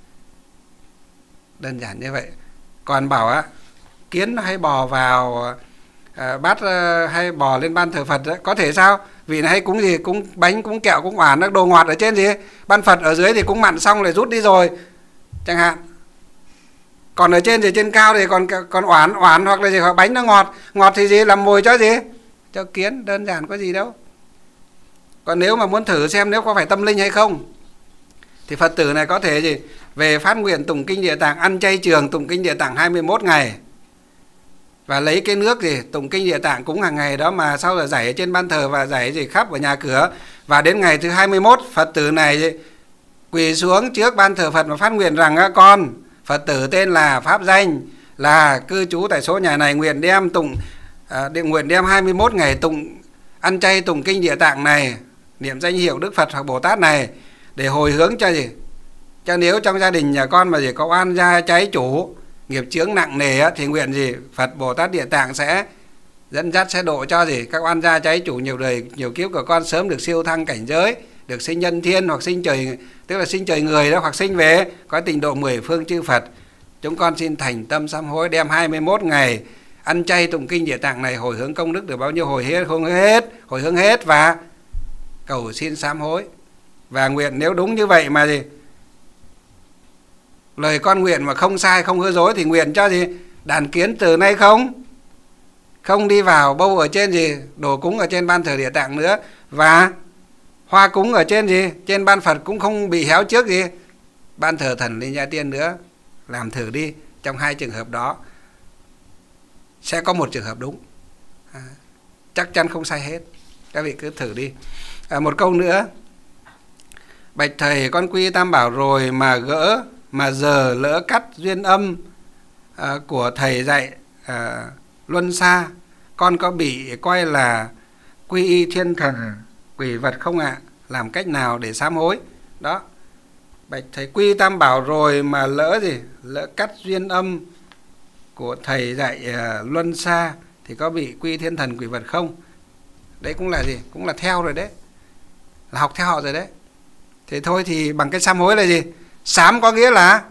Đơn giản như vậy. Còn bảo á, kiến nó hay bò vào à, bát à, hay bò lên ban thờ Phật đó, có thể sao? Vì nó hay cúng gì? Cúng bánh, cúng kẹo, cúng oản, đồ ngọt ở trên gì? Ban Phật, ở dưới thì cúng mặn xong lại rút đi rồi chẳng hạn. Còn ở trên thì trên cao thì còn còn oản oản hoặc là gì, hoặc bánh nó ngọt, ngọt thì gì? Làm mồi cho gì? Cho kiến, đơn giản có gì đâu. Còn nếu mà muốn thử xem nếu có phải tâm linh hay không, thì Phật tử này có thể gì? Về phát nguyện tụng kinh Địa Tạng, ăn chay trường, tụng kinh Địa Tạng hai mươi mốt ngày. Và lấy cái nước gì? Tụng kinh Địa Tạng cúng hàng ngày đó, mà sau là rải ở trên ban thờ và rải gì khắp ở nhà cửa. Và đến ngày thứ hai mươi mốt, Phật tử này gì? Quỳ xuống trước ban thờ Phật và phát nguyện rằng con Phật tử tên là Pháp Danh, là cư trú tại số nhà này, nguyện đem tụng à, nguyện đem hai mươi mốt ngày tụng ăn chay tụng kinh Địa Tạng này, niệm danh hiệu Đức Phật hoặc Bồ Tát này, để hồi hướng cho gì? Cho nếu trong gia đình nhà con mà gì có oan gia cháy chủ, nghiệp chướng nặng nề á, thì nguyện gì? Phật Bồ Tát Địa Tạng sẽ dẫn dắt, sẽ độ cho gì? Các oan gia cháy chủ nhiều đời nhiều kiếp của con sớm được siêu thăng cảnh giới, được sinh nhân thiên hoặc sinh trời, tức là sinh trời người đó, hoặc sinh về có tình độ mười phương chư Phật. Chúng con xin thành tâm sám hối, đem hai mươi mốt ngày ăn chay tụng kinh Địa Tạng này, hồi hướng công đức được bao nhiêu hồi hết, không hết, hồi hướng hết và cầu xin sám hối. Và nguyện nếu đúng như vậy mà gì? Lời con nguyện mà không sai, không hứa dối, thì nguyện cho gì? Đàn kiến từ nay không không đi vào bâu ở trên gì? Đồ cúng ở trên ban thờ Địa Tạng nữa. Và hoa cúng ở trên gì? Trên ban Phật cũng không bị héo trước gì? Ban thờ thần linh gia tiên nữa. Làm thử đi. Trong hai trường hợp đó sẽ có một trường hợp đúng. À, chắc chắn không sai hết. Các vị cứ thử đi. À, một câu nữa. Bạch thầy, con quy Tam Bảo rồi mà gỡ, mà giờ lỡ cắt duyên âm à, của thầy dạy à, luân xa, con có bị coi là quy y thiên thần quỷ vật không ạ? À? Làm cách nào để sám hối? Đó. Bạch thầy, quy Tam Bảo rồi mà lỡ gì? Lỡ cắt duyên âm của thầy dạy à, luân xa thì có bị quy thiên thần quỷ vật không? Đấy cũng là gì? Cũng là theo rồi đấy. Là học theo họ rồi đấy. Thế thôi thì bằng cách sám hối là gì? Sám có nghĩa là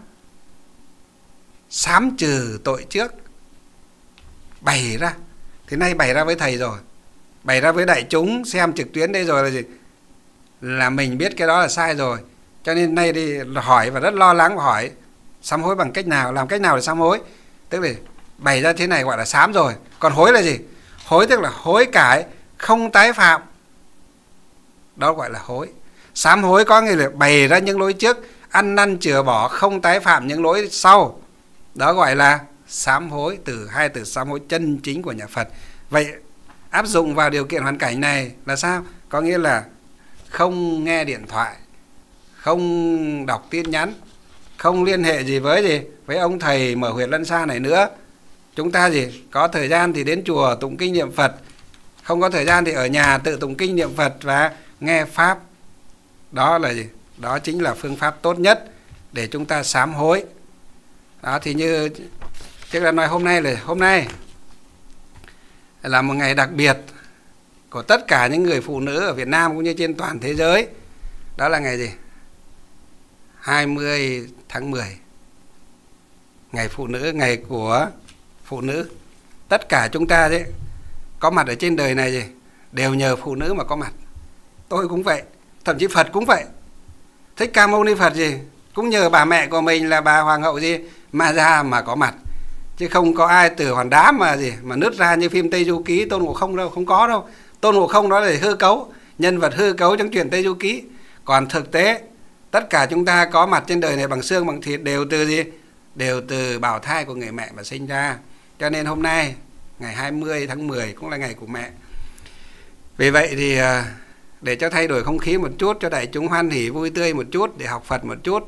sám trừ tội trước, bày ra. Thế nay bày ra với thầy rồi, bày ra với đại chúng xem trực tuyến đây rồi là gì? Là mình biết cái đó là sai rồi. Cho nên nay đi hỏi và rất lo lắng và hỏi sám hối bằng cách nào, làm cách nào để sám hối. Tức là bày ra thế này gọi là sám rồi. Còn hối là gì? Hối tức là hối cải, không tái phạm. Đó gọi là hối. Sám hối có nghĩa là bày ra những lỗi trước, ăn năn chừa bỏ, không tái phạm những lỗi sau. Đó gọi là sám hối. Từ hai từ sám hối chân chính của nhà Phật. Vậy áp dụng vào điều kiện hoàn cảnh này là sao? Có nghĩa là không nghe điện thoại, không đọc tin nhắn, không liên hệ gì với gì với ông thầy mở huyệt lân xa này nữa. Chúng ta gì có thời gian thì đến chùa tụng kinh niệm Phật, không có thời gian thì ở nhà tự tụng kinh niệm Phật và nghe pháp. Đó là gì? Đó chính là phương pháp tốt nhất để chúng ta sám hối. Đó thì như trước đã nói, hôm nay là hôm nay là một ngày đặc biệt của tất cả những người phụ nữ ở Việt Nam cũng như trên toàn thế giới. Đó là ngày gì? hai mươi tháng mười. Ngày phụ nữ, ngày của phụ nữ. Tất cả chúng ta đấy có mặt ở trên đời này gì đều nhờ phụ nữ mà có mặt. Tôi cũng vậy, thậm chí Phật cũng vậy. Thích Ca Mâu Ni Phật gì cũng nhờ bà mẹ của mình là bà Hoàng hậu gì Ma Gia mà có mặt. Chứ không có ai từ hòn đá mà gì mà nứt ra như phim Tây Du Ký Tôn Ngộ Không đâu, không có đâu. Tôn Ngộ Không đó là hư cấu, nhân vật hư cấu trong truyện Tây Du Ký. Còn thực tế tất cả chúng ta có mặt trên đời này bằng xương bằng thịt đều từ gì? Đều từ bào thai của người mẹ mà sinh ra. Cho nên hôm nay ngày hai mươi tháng mười cũng là ngày của mẹ. Vì vậy thì để cho thay đổi không khí một chút, cho đại chúng hoan hỉ vui tươi một chút, để học Phật một chút,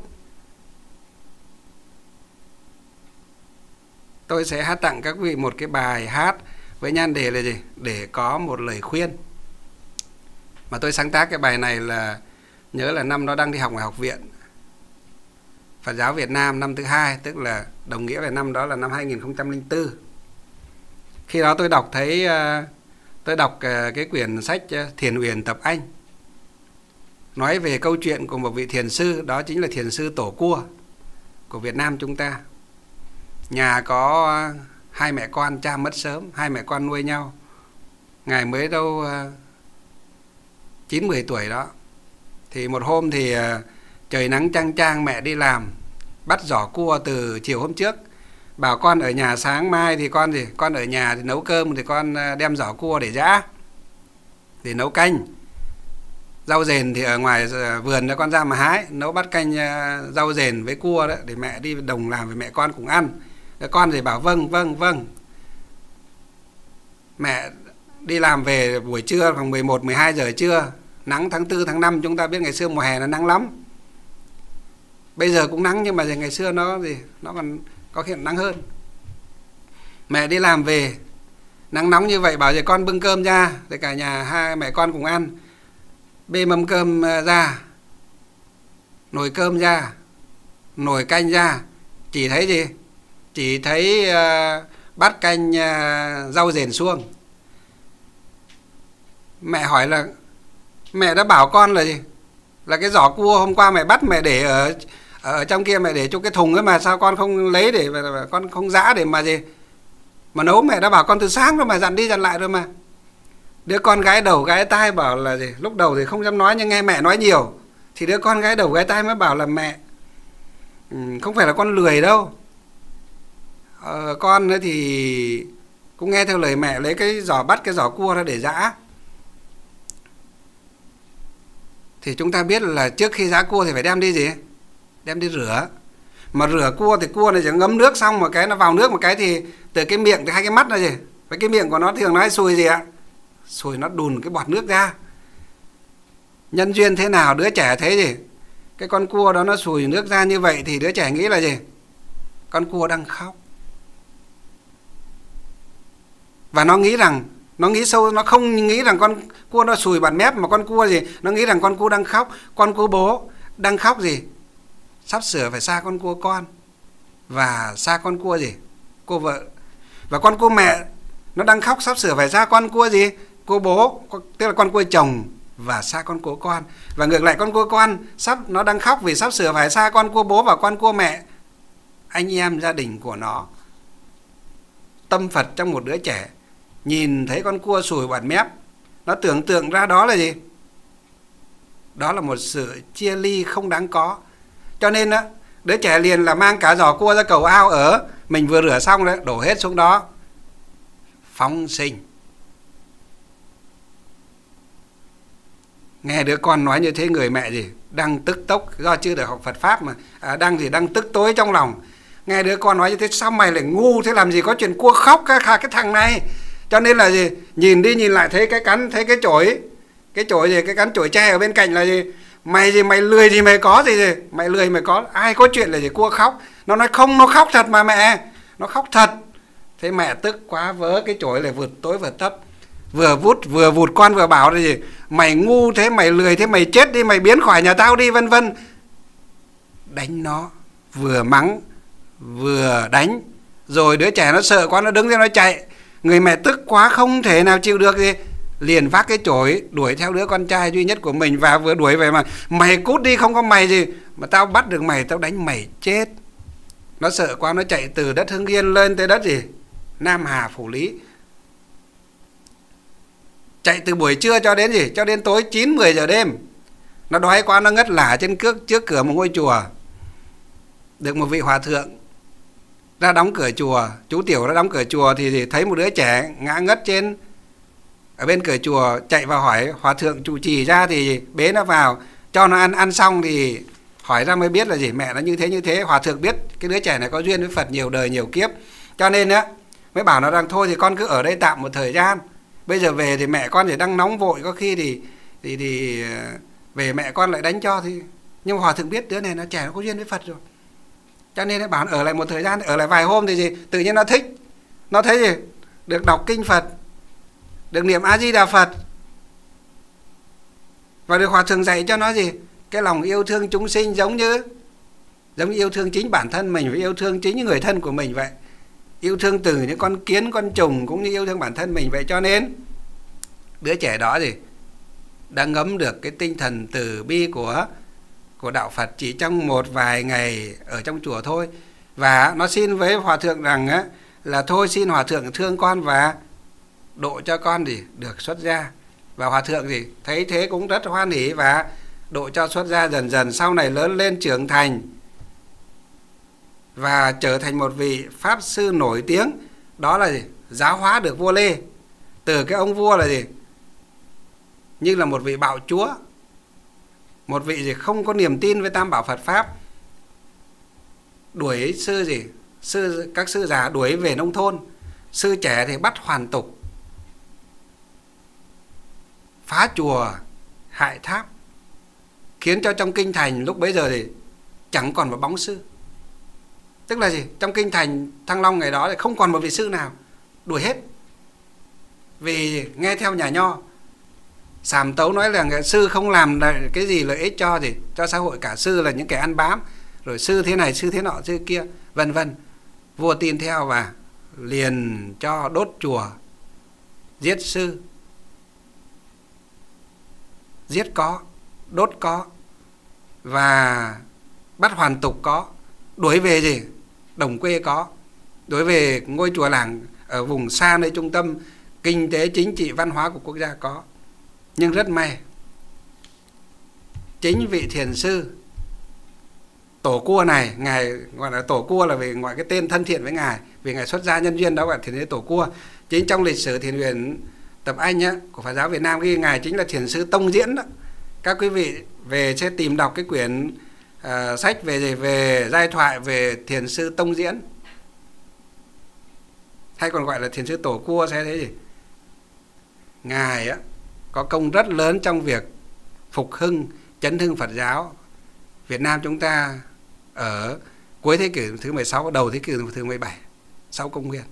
tôi sẽ hát tặng các vị một cái bài hát với nhan đề là gì? Để có một lời khuyên. Mà tôi sáng tác cái bài này là nhớ là năm đó đang đi học ngoài học viện Phật giáo Việt Nam năm thứ hai, tức là đồng nghĩa là năm đó là năm hai nghìn không trăm lẻ bốn. Khi đó tôi đọc thấy tôi đọc cái quyển sách Thiền Uyển Tập Anh, nói về câu chuyện của một vị thiền sư, đó chính là thiền sư Tổ Cua của Việt Nam chúng ta. Nhà có hai mẹ con, cha mất sớm, hai mẹ con nuôi nhau. Ngài mới đâu chín mười tuổi đó. Thì một hôm thì trời nắng chang chang, mẹ đi làm, bắt giỏ cua từ chiều hôm trước, bảo con ở nhà sáng mai thì con gì con ở nhà thì nấu cơm, thì con đem giỏ cua để giã, để nấu canh. Rau dền thì ở ngoài vườn cho con ra mà hái, nấu bát canh rau dền với cua đó, để mẹ đi đồng làm với mẹ con cùng ăn. Con thì bảo vâng vâng vâng. Mẹ đi làm về buổi trưa khoảng mười một mười hai giờ trưa, nắng tháng tư tháng năm, chúng ta biết ngày xưa mùa hè nó nắng lắm. Bây giờ cũng nắng nhưng mà ngày xưa nó gì nó còn có khi nắng hơn. Mẹ đi làm về nắng nóng như vậy, bảo vậy con bưng cơm ra để cả nhà hai mẹ con cùng ăn. Bê mâm cơm ra, nồi cơm ra, nồi canh ra, chỉ thấy gì? Chỉ thấy uh, bát canh uh, rau dền suông. Mẹ hỏi là mẹ đã bảo con là gì? Là cái giỏ cua hôm qua mẹ bắt mẹ để ở ở trong kia, mẹ để trong cái thùng ấy mà sao con không lấy để mà con không giã để mà gì mà nấu? Mẹ đã bảo con từ sáng rồi mà, dặn đi dặn lại rồi mà. Đứa con gái đầu gái tai bảo là gì? Lúc đầu thì không dám nói nhưng nghe mẹ nói nhiều, thì đứa con gái đầu gái tai mới bảo là mẹ, ừ, không phải là con lười đâu, ờ, con ấy thì cũng nghe theo lời mẹ, lấy cái giỏ bắt cái giỏ cua ra để giã. Thì chúng ta biết là trước khi giã cua thì phải đem đi gì? Đem đi rửa. Mà rửa cua thì cua này chỉ ngấm nước xong một cái, nó vào nước một cái thì từ cái miệng, từ hai cái mắt là gì? Với cái miệng của nó thường nói xùi gì ạ? Xùi nó đùn cái bọt nước ra. Nhân duyên thế nào đứa trẻ thấy gì? Cái con cua đó nó xùi nước ra như vậy thì đứa trẻ nghĩ là gì? Con cua đang khóc. Và nó nghĩ rằng, nó nghĩ sâu, nó không nghĩ rằng con cua nó sùi bọt mép, mà con cua gì? Nó nghĩ rằng con cua đang khóc. Con cua bố đang khóc gì? Sắp sửa phải xa con cua con, và xa con cua gì? Cô vợ. Và con cua mẹ nó đang khóc sắp sửa phải xa con cua gì? Cua bố, tức là con cua chồng, và xa con cua con. Và ngược lại con cua con sắp nó đang khóc vì sắp sửa phải xa con cua bố và con cua mẹ, anh em gia đình của nó. Tâm Phật trong một đứa trẻ nhìn thấy con cua sùi bọt mép, nó tưởng tượng ra đó là gì? Đó là một sự chia ly không đáng có. Cho nên á, đứa trẻ liền là mang cả giỏ cua ra cầu ao ở, mình vừa rửa xong đấy, đổ hết xuống đó, phóng sinh. Nghe đứa con nói như thế, người mẹ gì đang tức tốc, do chưa được học Phật Pháp mà à, đang gì đang tức tối trong lòng. Nghe đứa con nói như thế, sao mày lại ngu thế, làm gì có chuyện cua khóc cái, cái thằng này. Cho nên là gì, nhìn đi nhìn lại thấy cái cắn, thấy cái chổi, cái chổi gì, cái cắn chổi tre ở bên cạnh là gì, mày gì mày lười gì mày có gì gì, mày lười mày có, ai có chuyện là gì cua khóc. Nó nói không, nó khóc thật mà mẹ, nó khóc thật. Thế mẹ tức quá, vớ cái chổi lại vượt tối vượt tấp, vừa vút vừa vụt con vừa bảo là gì, mày ngu thế, mày lười thế, mày chết đi, mày biến khỏi nhà tao đi, vân vân. Đánh nó, vừa mắng vừa đánh. Rồi đứa trẻ nó sợ quá, nó đứng ra nó chạy. Người mẹ tức quá không thể nào chịu được gì, liền vác cái chổi đuổi theo đứa con trai duy nhất của mình, và vừa đuổi về mà mày cút đi, không có mày gì mà tao bắt được mày, tao đánh mày chết. Nó sợ quá, nó chạy từ đất Hưng Yên lên tới đất gì, Nam Hà Phủ Lý. Chạy từ buổi trưa cho đến gì, cho đến tối chín mười giờ đêm. Nó đói quá, nó ngất lả trên cước trước cửa một ngôi chùa. Được một vị hòa thượng ra đóng cửa chùa, chú Tiểu ra đóng cửa chùa thì, thì thấy một đứa trẻ ngã ngất trên ở bên cửa chùa, chạy vào hỏi hòa thượng trụ trì ra thì bế nó vào, cho nó ăn. Ăn xong thì hỏi ra mới biết là gì, mẹ nó như thế như thế. Hòa thượng biết cái đứa trẻ này có duyên với Phật nhiều đời nhiều kiếp, cho nên á mới bảo nó rằng thôi thì con cứ ở đây tạm một thời gian, bây giờ về thì mẹ con thì đang nóng vội, có khi thì thì thì về mẹ con lại đánh cho. Thì nhưng mà hòa thượng biết đứa này nó trẻ, nó có duyên với Phật rồi, cho nên nó bảo ở lại một thời gian, ở lại vài hôm thì gì, tự nhiên nó thích, nó thấy gì, được đọc kinh Phật, được niệm A Di Đà Phật, và được hòa thượng dạy cho nó gì, cái lòng yêu thương chúng sinh, giống như giống như yêu thương chính bản thân mình, và yêu thương chính những người thân của mình vậy. Yêu thương từ những con kiến, con trùng cũng như yêu thương bản thân mình vậy. Cho nên đứa trẻ đó gì đã ngấm được cái tinh thần từ bi của của đạo Phật chỉ trong một vài ngày ở trong chùa thôi. Và nó xin với hòa thượng rằng á, là thôi xin hòa thượng thương con và độ cho con thì được xuất gia. Và hòa thượng thì thấy thế cũng rất hoan hỉ và độ cho xuất gia. Dần dần sau này lớn lên trưởng thành và trở thành một vị pháp sư nổi tiếng. Đó là gì? Giáo hóa được vua Lê. Từ cái ông vua là gì? Như là một vị bạo chúa, một vị gì không có niềm tin với Tam Bảo Phật Pháp, đuổi sư gì sư các sư già đuổi về nông thôn, sư trẻ thì bắt hoàn tục, phá chùa, hại tháp, khiến cho trong kinh thành lúc bấy giờ thì chẳng còn một bóng sư. Tức là gì? Trong kinh thành Thăng Long ngày đó thì không còn một vị sư nào, đuổi hết. Vì nghe theo nhà Nho, Sàm Tấu nói là sư không làm cái gì lợi ích cho gì cho xã hội cả, sư là những kẻ ăn bám, rồi sư thế này, sư thế nọ, sư kia, vân vân. Vua tin theo và liền cho đốt chùa, giết sư, giết có, đốt có, và bắt hoàn tục có, đuổi về gì đồng quê có, đuổi về ngôi chùa làng ở vùng xa nơi trung tâm kinh tế, chính trị, văn hóa của quốc gia có. Nhưng rất may, chính vị thiền sư Tổ Cua này, ngài gọi là Tổ Cua là vì gọi cái tên thân thiện với ngài, vì ngài xuất gia nhân duyên đó gọi là thiền sư Tổ Cua. Chính trong lịch sử thiền viện Tập Anh á, của Phật giáo Việt Nam ghi ngài chính là thiền sư Tông Diễn đó. Các quý vị về sẽ tìm đọc cái quyển uh, sách về gì, về giai thoại về thiền sư Tông Diễn, hay còn gọi là thiền sư Tổ Cua sẽ thấy gì. Ngài á có công rất lớn trong việc phục hưng, chấn hưng Phật giáo Việt Nam chúng ta ở cuối thế kỷ thứ mười sáu, đầu thế kỷ thứ mười bảy, sau công nguyên.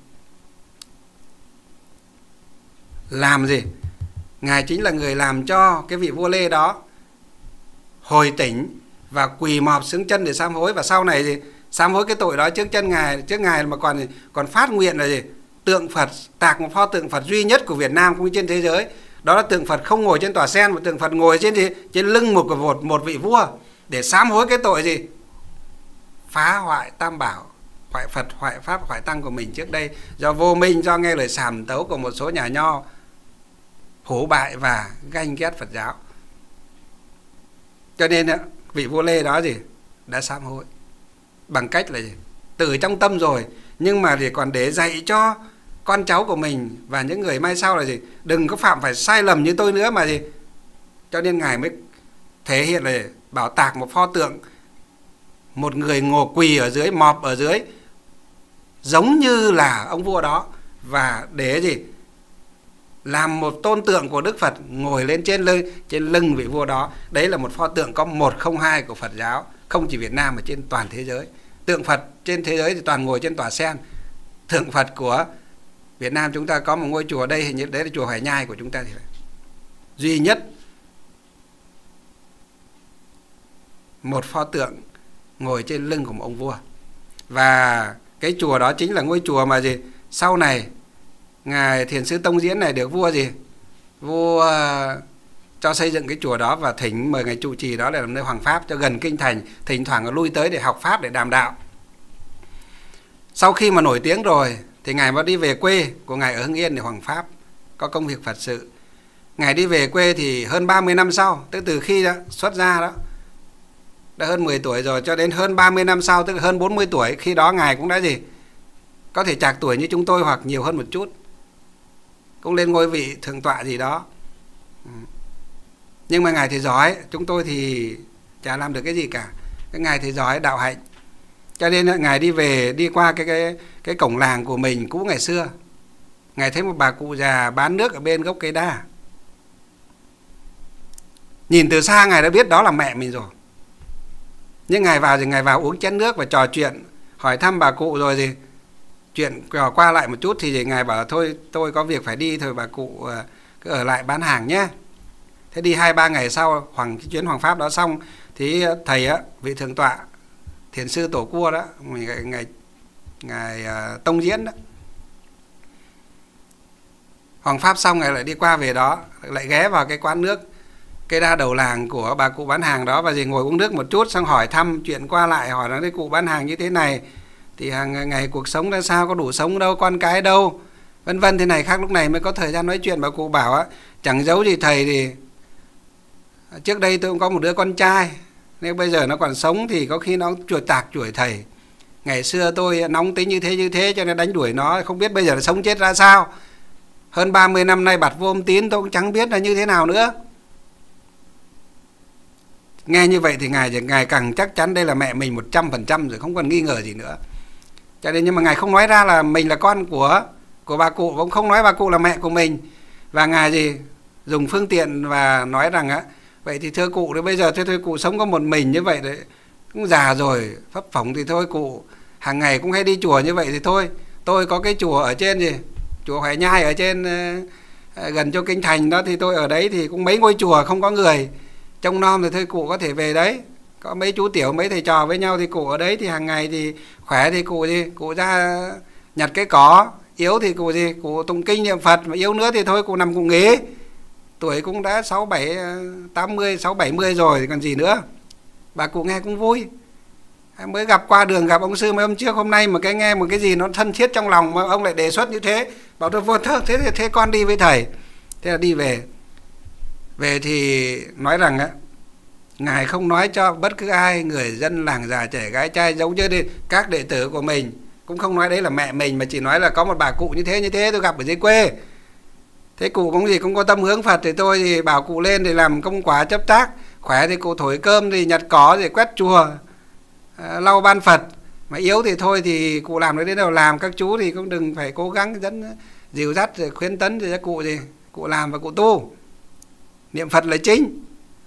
Làm gì? Ngài chính là người làm cho cái vị vua Lê đó hồi tỉnh và quỳ mọp xướng chân để sám hối. Và sau này thì sám hối cái tội đó trước chân ngài, trước ngài mà còn còn phát nguyện là gì? Tượng Phật, tạc một pho tượng Phật duy nhất của Việt Nam cũng như trên thế giới. Đó là tượng Phật không ngồi trên tòa sen, mà tượng Phật ngồi trên gì? Trên lưng một một một vị vua, để sám hối cái tội gì? Phá hoại Tam Bảo, hoại Phật, hoại Pháp, hoại Tăng của mình trước đây, do vô minh, do nghe lời sàm tấu của một số nhà Nho hổ bại và ganh ghét Phật giáo. Cho nên vị vua Lê đó gì? Đã sám hối bằng cách là gì? Từ trong tâm rồi, nhưng mà thì còn để dạy cho con cháu của mình và những người mai sau là gì? Đừng có phạm phải sai lầm như tôi nữa mà gì. Cho nên ngài mới thể hiện là bảo tạc một pho tượng, một người ngồi quỳ ở dưới, mọp ở dưới, giống như là ông vua đó, và để gì? Làm một tôn tượng của Đức Phật ngồi lên trên lưng, trên lưng vị vua đó. Đấy là một pho tượng có một không hai của Phật giáo, không chỉ Việt Nam mà trên toàn thế giới. Tượng Phật trên thế giới thì toàn ngồi trên tòa sen. Tượng Phật của Việt Nam chúng ta có một ngôi chùa đây, hình như đấy là chùa Hoài Nhai của chúng ta thì phải. Duy nhất một pho tượng ngồi trên lưng của một ông vua. Và cái chùa đó chính là ngôi chùa mà gì? Sau này ngài Thiền sư Tông Diễn này được vua gì? Vua uh, cho xây dựng cái chùa đó và thỉnh mời ngài trụ trì đó để làm nơi hoàng pháp cho gần kinh thành, thỉnh thoảng lui tới để học pháp, để đàm đạo. Sau khi mà nổi tiếng rồi thì ngài mới đi về quê của ngài ở Hưng Yên để hoàng pháp, có công việc Phật sự. Ngài đi về quê thì hơn ba mươi năm sau, tức từ khi đó, xuất gia đó đã hơn mười tuổi rồi, cho đến hơn ba mươi năm sau, tức là hơn bốn mươi tuổi, khi đó ngài cũng đã gì? Có thể chạc tuổi như chúng tôi hoặc nhiều hơn một chút, cũng lên ngôi vị thượng tọa gì đó. Nhưng mà ngài thì giỏi, chúng tôi thì chả làm được cái gì cả. Cái ngài thì giỏi đạo hạnh. Cho nên ngài đi về, đi qua cái cái cái cổng làng của mình cũ ngày xưa, ngài thấy một bà cụ già bán nước ở bên gốc cây đa. Nhìn từ xa ngài đã biết đó là mẹ mình rồi. Nhưng ngài vào thì ngài vào uống chén nước và trò chuyện, hỏi thăm bà cụ rồi gì chuyện qua lại một chút thì, thì ngài bảo là thôi tôi có việc phải đi thôi, bà cụ cứ ở lại bán hàng nhé. Thế đi hai ba ngày sau, hoàng cái chuyến hoàng pháp đó xong thì thầy á, vị thượng tọa Thiền sư Tổ Cua đó, ngài, ngài, ngài uh, Tông Diễn đó, hoàng pháp xong ngài lại đi qua về đó, lại ghé vào cái quán nước cây đa đầu làng của bà cụ bán hàng đó và gì ngồi uống nước một chút, xong hỏi thăm chuyện qua lại, hỏi nói cái cụ bán hàng như thế này thì hàng ngày cuộc sống ra sao, có đủ sống đâu, con cái đâu, vân vân thế này khác. Lúc này mới có thời gian nói chuyện. Bà cụ bảo á, chẳng giấu gì thầy thì trước đây tôi cũng có một đứa con trai, nếu bây giờ nó còn sống thì có khi nó chuột tạc chửi thầy. Ngày xưa tôi nóng tính như thế như thế cho nên đánh đuổi nó, không biết bây giờ nó sống chết ra sao. Hơn ba mươi năm nay bặt vô âm tín tôi cũng chẳng biết là như thế nào nữa. Nghe như vậy thì ngài ngài càng chắc chắn đây là mẹ mình một trăm phần trăm rồi, không còn nghi ngờ gì nữa. Cho nên nhưng mà ngài không nói ra là mình là con của của bà cụ, cũng không nói bà cụ là mẹ của mình. Và ngài gì dùng phương tiện và nói rằng á, vậy thì thưa cụ, đấy bây giờ thưa, thưa cụ sống có một mình như vậy đấy, cũng già rồi, phấp phỏng thì thôi cụ hàng ngày cũng hay đi chùa như vậy thì thôi, tôi có cái chùa ở trên gì chùa Hoài Nhai ở trên uh, gần chỗ kinh thành đó, thì tôi ở đấy thì cũng mấy ngôi chùa không có người trông nom thì thôi cụ có thể về đấy, có mấy chú tiểu mấy thầy trò với nhau thì cụ ở đấy, thì hàng ngày thì khỏe thì cụ gì cụ ra nhặt cái cỏ, yếu thì cụ gì cụ tụng kinh niệm Phật, mà yếu nữa thì thôi cụ nằm cụ nghỉ. Tuổi cũng đã sáu bảy tám mươi sáu bảy mươi rồi còn gì nữa. Bà cụ nghe cũng vui. Mới gặp qua đường gặp ông sư mấy hôm trước, hôm nay mà cái nghe một cái gì nó thân thiết trong lòng mà ông lại đề xuất như thế, bảo tôi vô thơ thế thế, thế con đi với thầy. Thế là đi về. Về thì nói rằng á, ngài không nói cho bất cứ ai, người dân làng già trẻ gái trai giống như đi, các đệ tử của mình cũng không nói đấy là mẹ mình, mà chỉ nói là có một bà cụ như thế như thế tôi gặp ở dưới quê. Thế cụ cũng gì cũng có tâm hướng Phật thì tôi thì bảo cụ lên thì làm công quả chấp tác, khỏe thì cụ thổi cơm thì nhặt cỏ thì quét chùa, à, lau ban Phật, mà yếu thì thôi thì cụ làm đến đâu làm, các chú thì cũng đừng phải cố gắng dẫn dìu dắt rồi khuyến tấn thì cho cụ gì cụ làm và cụ tu niệm Phật là chính.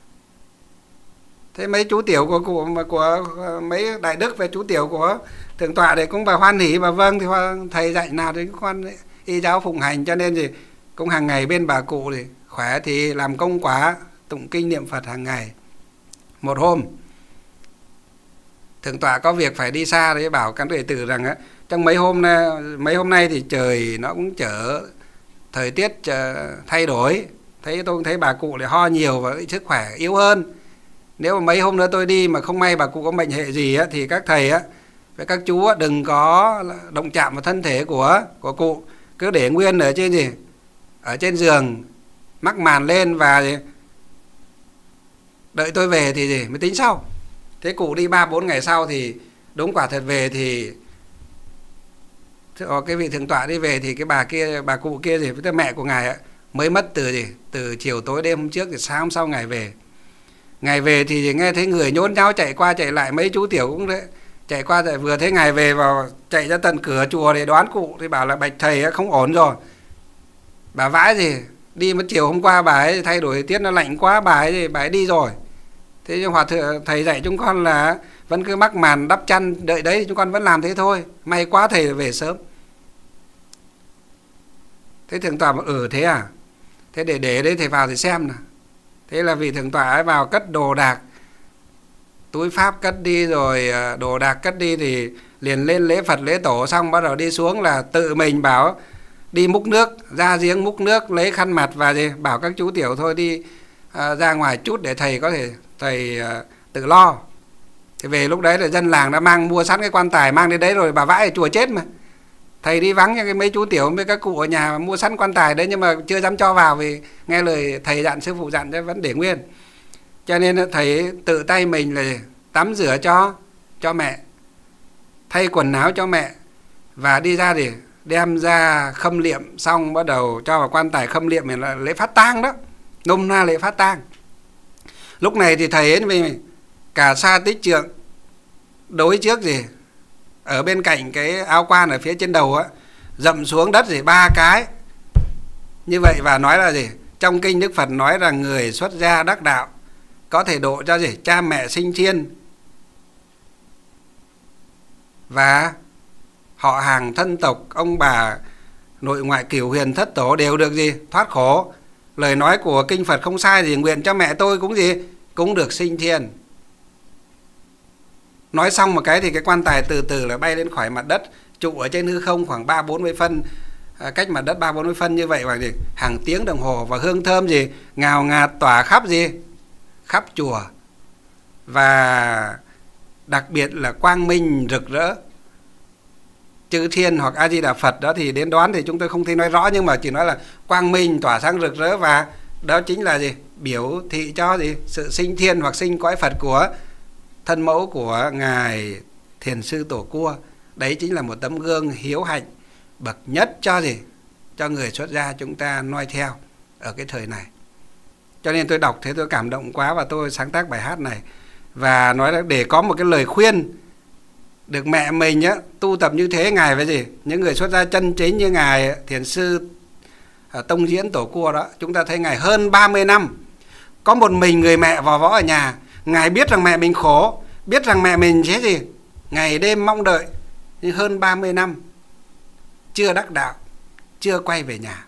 Thế mấy chú tiểu của cụ mà của mấy đại đức về chú tiểu của thượng tọa để cũng vào hoan hỉ và vâng thì thầy dạy nào thì con y giáo phụng hành, cho nên gì cũng hàng ngày bên bà cụ thì khỏe thì làm công quả tụng kinh niệm Phật hàng ngày. Một hôm thượng tọa có việc phải đi xa đấy, bảo các đệ tử rằng á, trong mấy hôm nay, mấy hôm nay thì trời nó cũng trở thời tiết thay đổi, thấy tôi cũng thấy bà cụ lại ho nhiều và sức khỏe yếu hơn. Nếu mà mấy hôm nữa tôi đi mà không may bà cụ có bệnh hệ gì á, thì các thầy á với các chú á, đừng có động chạm vào thân thể của của cụ, cứ để nguyên ở trên gì ở trên giường, mắc màn lên và đợi tôi về thì gì mới tính sau. Thế cụ đi ba bốn ngày sau thì đúng quả thật về thì cái vị thượng tọa đi về thì cái bà kia, bà cụ kia gì với mẹ của ngài á, mới mất từ gì từ chiều tối đêm hôm trước thì sáng hôm sau ngày về. Ngày về thì nghe thấy người nhốn nháo chạy qua chạy lại, mấy chú tiểu cũng đấy chạy qua chạy, vừa thấy ngài về vào chạy ra tận cửa chùa để đoán cụ, thì bảo là bạch thầy không ổn rồi. Bà vãi gì đi mất chiều hôm qua bà ấy thay đổi tiết nó lạnh quá, bà ấy thì bà ấy đi rồi. Thế nhưng hòa thượng thầy dạy chúng con là vẫn cứ mắc màn đắp chăn đợi đấy, chúng con vẫn làm thế thôi. May quá thầy về sớm. Thế thượng tọa bảo ừ thế à, thế để để đấy thầy vào thì xem nào. Thế là vị thượng tọa ấy vào cất đồ đạc, túi pháp cất đi rồi đồ đạc cất đi, thì liền lên lễ Phật lễ tổ xong bắt đầu đi xuống là tự mình bảo đi múc nước, ra giếng múc nước, lấy khăn mặt và gì bảo các chú tiểu thôi đi à, ra ngoài chút để thầy có thể thầy à, tự lo. Thì về lúc đấy là dân làng đã mang mua sẵn cái quan tài mang đến đấy rồi, bà vãi ở chùa chết mà. Thầy đi vắng cho cái mấy chú tiểu với các cụ ở nhà mua sẵn quan tài đấy, nhưng mà chưa dám cho vào vì nghe lời thầy dặn, sư phụ dặn vẫn để nguyên. Cho nên thầy tự tay mình là tắm rửa cho cho mẹ, thay quần áo cho mẹ, và đi ra để đem ra khâm liệm, xong bắt đầu cho vào quan tài khâm liệm, là lễ phát tang đó, nôm na lễ phát tang. Lúc này thì thầy ấy với cả sa tích trượng đối trước gì ở bên cạnh cái áo quan ở phía trên đầu á, dậm xuống đất gì ba cái như vậy, và nói là gì trong kinh Đức Phật nói rằng người xuất gia đắc đạo có thể độ cho gì cha mẹ sinh thiên và họ hàng thân tộc, ông bà nội ngoại cửu huyền thất tổ đều được gì thoát khổ. Lời nói của kinh Phật không sai gì, nguyện cho mẹ tôi cũng gì cũng được sinh thiên. Nói xong một cái thì cái quan tài từ từ là bay lên khỏi mặt đất, trụ ở trên hư không khoảng ba bốn mươi phân, cách mặt đất ba bốn mươi phân như vậy, và gì hàng tiếng đồng hồ, và hương thơm gì ngào ngạt tỏa khắp gì khắp chùa, và đặc biệt là quang minh rực rỡ. Chư thiên hoặc A Di Đà Phật đó thì đến đoán thì chúng tôi không thể nói rõ, nhưng mà chỉ nói là quang minh tỏa sáng rực rỡ, và đó chính là gì biểu thị cho gì sự sinh thiên hoặc sinh cõi Phật của thân mẫu của ngài Thiền sư Tổ Cua. Đấy chính là một tấm gương hiếu hạnh bậc nhất cho gì cho người xuất gia chúng ta noi theo ở cái thời này. Cho nên tôi đọc thế tôi cảm động quá, và tôi sáng tác bài hát này và nói là để có một cái lời khuyên được mẹ mình á, tu tập như thế. Ngài với gì những người xuất gia chân chính như ngài Thiền sư Tông Diễn Tổ Cua đó, chúng ta thấy ngài hơn ba mươi năm có một mình người mẹ vò võ ở nhà. Ngài biết rằng mẹ mình khổ, biết rằng mẹ mình sẽ gì ngày đêm mong đợi, nhưng hơn ba mươi năm chưa đắc đạo, chưa quay về nhà.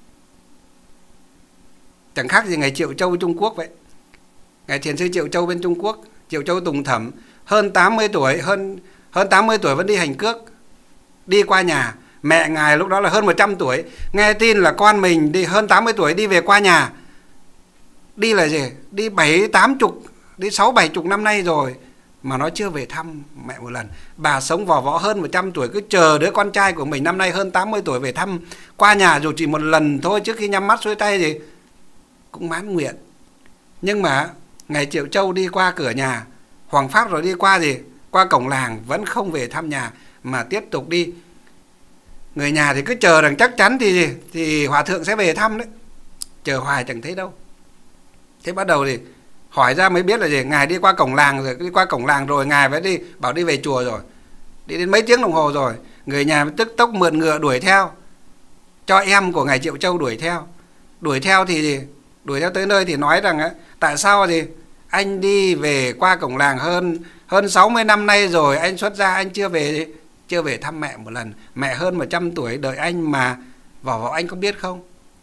Chẳng khác gì ngài Triệu Châu Trung Quốc vậy. Ngài Thiền sư Triệu Châu bên Trung Quốc, Triệu Châu Tùng Thẩm, hơn tám mươi tuổi, hơn hơn tám mươi tuổi vẫn đi hành cước, đi qua nhà. Mẹ ngài lúc đó là hơn một trăm tuổi, nghe tin là con mình đi hơn tám mươi tuổi đi về qua nhà. Đi là gì? Đi bảy tám chục, đi sáu bảy chục năm nay rồi mà nó chưa về thăm mẹ một lần. Bà sống vò võ hơn một trăm tuổi, cứ chờ đứa con trai của mình năm nay hơn tám mươi tuổi về thăm qua nhà, dù chỉ một lần thôi trước khi nhắm mắt xuôi tay gì cũng mãn nguyện. Nhưng mà ngài Triệu Châu đi qua cửa nhà Hoàng Pháp rồi đi qua gì qua cổng làng vẫn không về thăm nhà mà tiếp tục đi. Người nhà thì cứ chờ rằng chắc chắn thì thì hòa thượng sẽ về thăm đấy, chờ hoài chẳng thấy đâu. Thế bắt đầu thì hỏi ra mới biết là gì ngài đi qua cổng làng rồi, đi qua cổng làng rồi ngài phải đi bảo đi về chùa rồi, đi đến mấy tiếng đồng hồ rồi. Người nhà tức tốc mượn ngựa đuổi theo, cho em của ngài Triệu Châu đuổi theo. Đuổi theo thì gì đuổi theo tới nơi thì nói rằng á, tại sao gì anh đi về qua cổng làng hơn hơn sáu mươi năm nay rồi, anh xuất gia anh chưa về chưa về thăm mẹ một lần. Mẹ hơn một trăm tuổi đợi anh mà vỏ vỏ anh có biết không?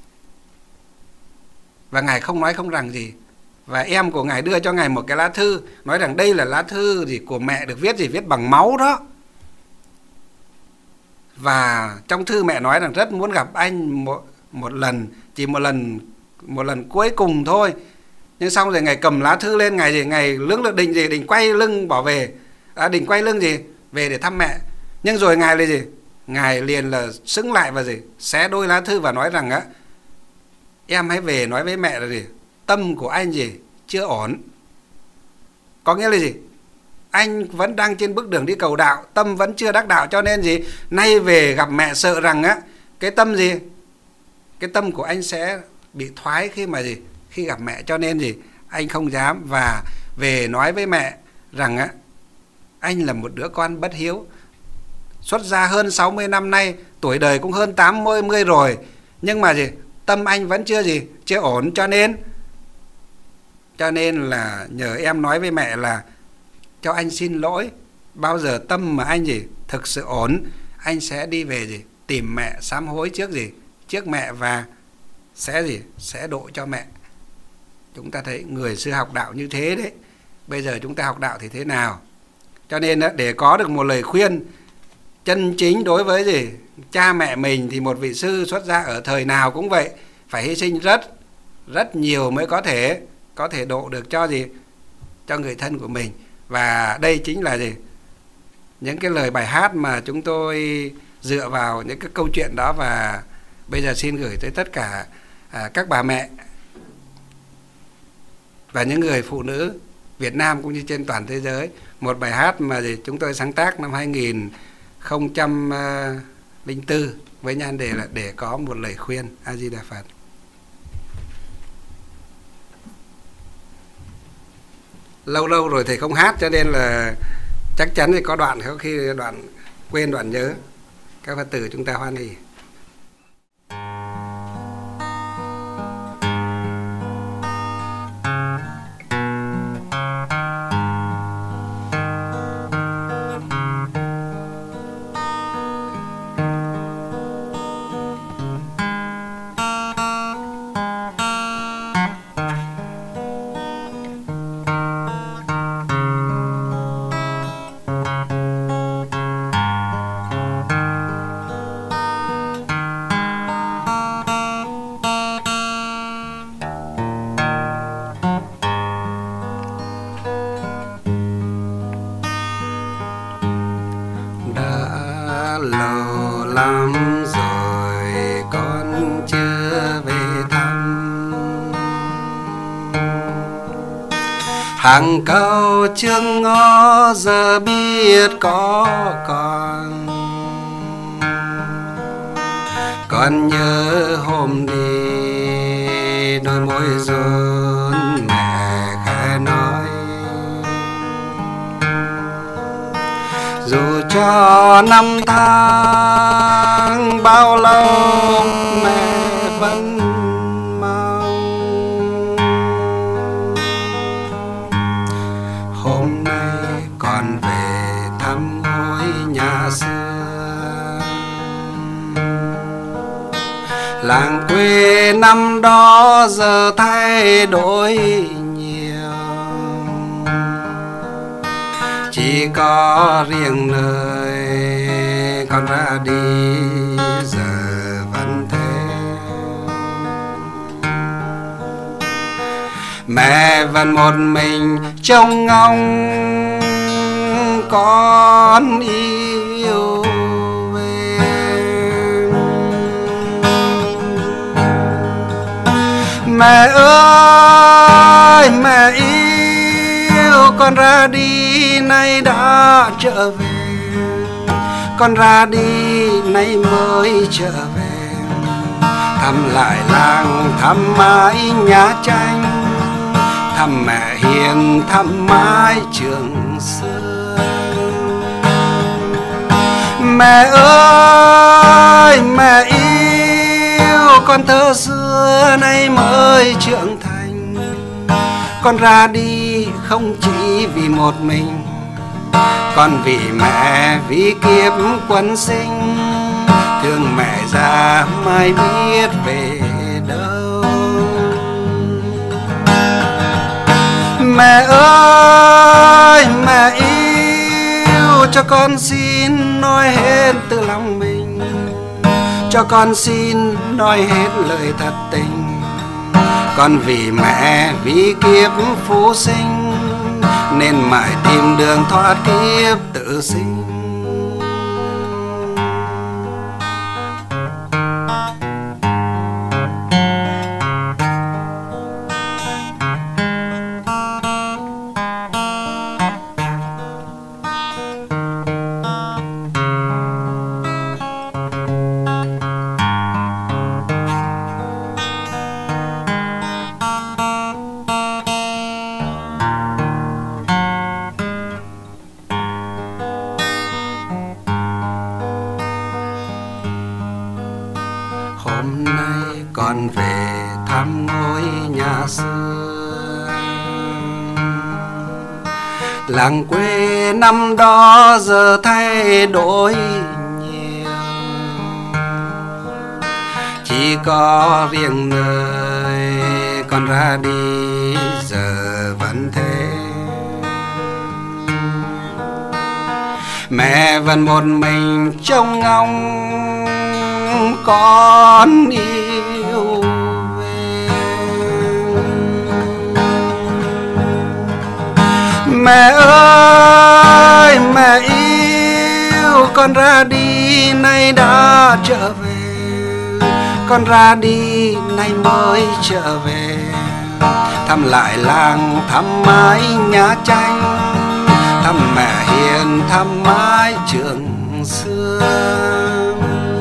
Và ngài không nói không rằng gì. Và em của ngài đưa cho ngài một cái lá thư, nói rằng đây là lá thư gì của mẹ, được viết gì viết bằng máu đó. Và trong thư mẹ nói rằng rất muốn gặp anh một, một lần, chỉ một lần một lần cuối cùng thôi. Nhưng xong rồi ngài cầm lá thư lên, ngài gì ngài lưỡng lực định gì định quay lưng bỏ về, à, định quay lưng gì về để thăm mẹ. Nhưng rồi ngài là gì ngài liền là sững lại và gì xé đôi lá thư và nói rằng á, em hãy về nói với mẹ là gì tâm của anh gì chưa ổn. Có nghĩa là gì anh vẫn đang trên bước đường đi cầu đạo, tâm vẫn chưa đắc đạo, cho nên gì nay về gặp mẹ sợ rằng á cái tâm gì cái tâm của anh sẽ bị thoái khi mà gì khi gặp mẹ, cho nên gì anh không dám. Và về nói với mẹ rằng á, anh là một đứa con bất hiếu, xuất gia hơn sáu mươi năm nay, tuổi đời cũng hơn tám mươi rồi, nhưng mà gì tâm anh vẫn chưa gì chưa ổn, cho nên cho nên là nhờ em nói với mẹ là cho anh xin lỗi. Bao giờ tâm mà anh gì thực sự ổn, anh sẽ đi về gì tìm mẹ sám hối trước gì trước mẹ và sẽ gì? Sẽ độ cho mẹ. Chúng ta thấy người xưa học đạo như thế đấy. Bây giờ chúng ta học đạo thì thế nào? Cho nên để có được một lời khuyên chân chính đối với gì? Cha mẹ mình thì một vị sư xuất gia ở thời nào cũng vậy, phải hy sinh rất rất nhiều mới có thể có thể độ được cho gì? Cho người thân của mình. Và đây chính là gì? Những cái lời bài hát mà chúng tôi dựa vào những cái câu chuyện đó, và bây giờ xin gửi tới tất cả à, các bà mẹ và những người phụ nữ Việt Nam cũng như trên toàn thế giới. Một bài hát mà gì chúng tôi sáng tác năm hai nghìn không trăm lẻ bốn với nhan đề là Để có một lời khuyên. A Di Đà Phật. Lâu lâu rồi thầy không hát cho nên là chắc chắn thì có đoạn, có khi đoạn quên đoạn nhớ. Các Phật tử chúng ta hoan hỉ. Lâu lắm rồi con chưa về thăm, hàng câu chương ngõ giờ biết có còn. Con nhớ hôm đi đôi môi run mẹ khẽ nói, dù cho năm tháng bao lâu mẹ vẫn mong. Hôm nay con về thăm ngôi nhà xưa, làng quê năm đó giờ thay đổi nhiều, chỉ có riêng nơi con ra đi giờ vẫn thế. Mẹ vẫn một mình trông ngóng con yêu về. Mẹ ơi mẹ yêu, con ra đi nay đã trở về, con ra đi nay mới trở về. Thăm lại làng, thăm mãi nhà tranh, thăm mẹ hiền, thăm mãi trường xưa. Mẹ ơi mẹ yêu, con thơ xưa nay mới trưởng thành. Con ra đi không chỉ vì một mình, con vì mẹ, vì kiếp quân sinh. Thương mẹ già mai biết về đâu. Mẹ ơi mẹ yêu, cho con xin nói hết từ lòng mình, cho con xin nói hết lời thật tình. Con vì mẹ, vì kiếp phú sinh, nên mãi tìm đường thoát kiếp tự sinh. Hôm nay con về thăm ngôi nhà xưa, làng quê năm đó giờ thay đổi nhiều, chỉ chỉ có riêng nơi con ra đi giờ vẫn thế. Mẹ vẫn một mình trông ngóng con yêu về. Mẹ ơi mẹ yêu, con ra đi nay đã trở về, con ra đi nay mới trở về. Thăm lại làng, thăm mái nhà tranh, thăm mẹ hiền, thăm mái trường xưa.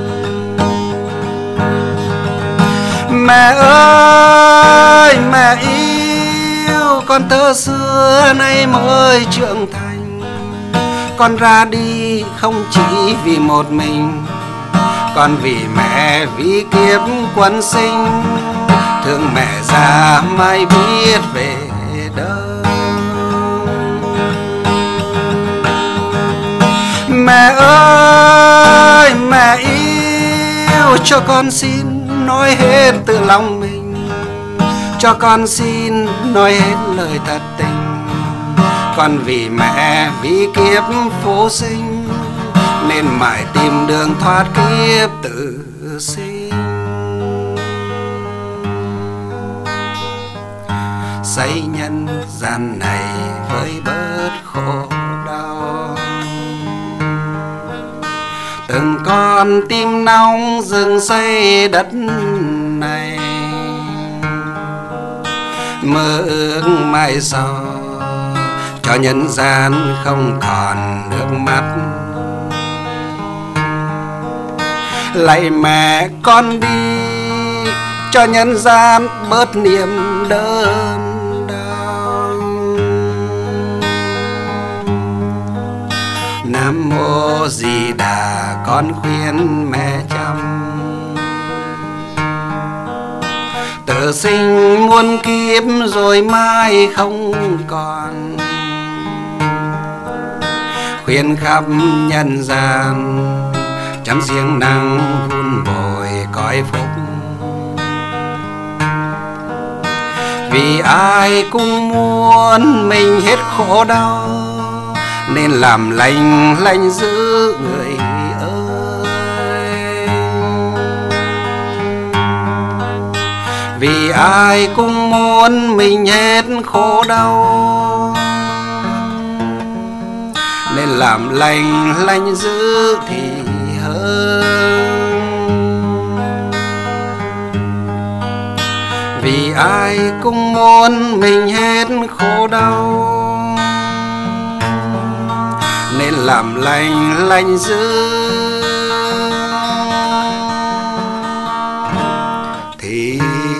Mẹ ơi mẹ yêu, con thơ xưa nay mới trưởng thành. Con ra đi không chỉ vì một mình, con vì mẹ, vì kiếp quân sinh. Thương mẹ già mai biết về đâu. Mẹ ơi mẹ yêu, cho con xin nói hết từ lòng mình, cho con xin nói hết lời thật tình. Con vì mẹ, vì kiếp phố sinh, nên mãi tìm đường thoát kiếp tự sinh. Xây nhân gian này với bớt khổ đau, từng con tim nóng rừng xây đất này. Mơ ước mai sau cho nhân gian không còn nước mắt. Lạy mẹ con đi cho nhân gian bớt niềm đớn đau. Nam mô Di Đà, con khuyên mẹ chăm. Tự sinh muôn kiếp rồi mai không còn, khuyên khắp nhân gian chăm siêng năng vun bồi cõi phúc. Vì ai cũng muốn mình hết khổ đau, nên làm lành lành giữ người ơi. Vì ai cũng muốn mình hết khổ đau, nên làm lành lành giữ thì hơn. Vì ai cũng muốn mình hết khổ đau, nên làm lành lành giữ thì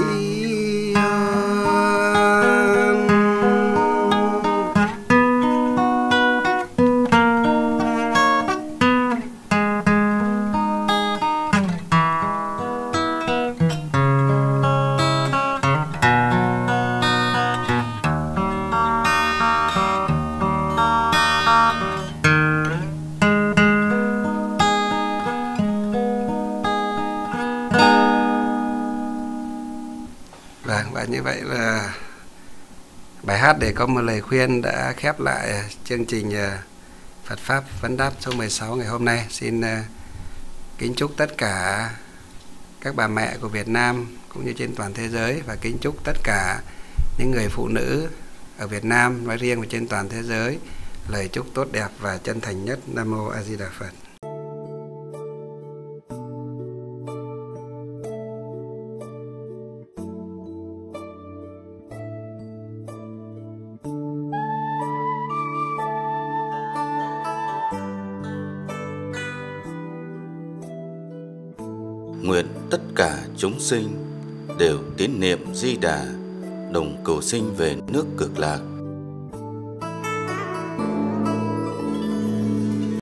và như vậy là bài hát để có một lời khuyên đã khép lại chương trình Phật Pháp Vấn Đáp số mười sáu ngày hôm nay. Xin kính chúc tất cả các bà mẹ của Việt Nam cũng như trên toàn thế giới, và kính chúc tất cả những người phụ nữ ở Việt Nam nói riêng và trên toàn thế giới lời chúc tốt đẹp và chân thành nhất. Nam Mô A Di Đà Phật. Nguyện tất cả chúng sinh đều tín niệm Di Đà, đồng cầu sinh về nước Cực Lạc.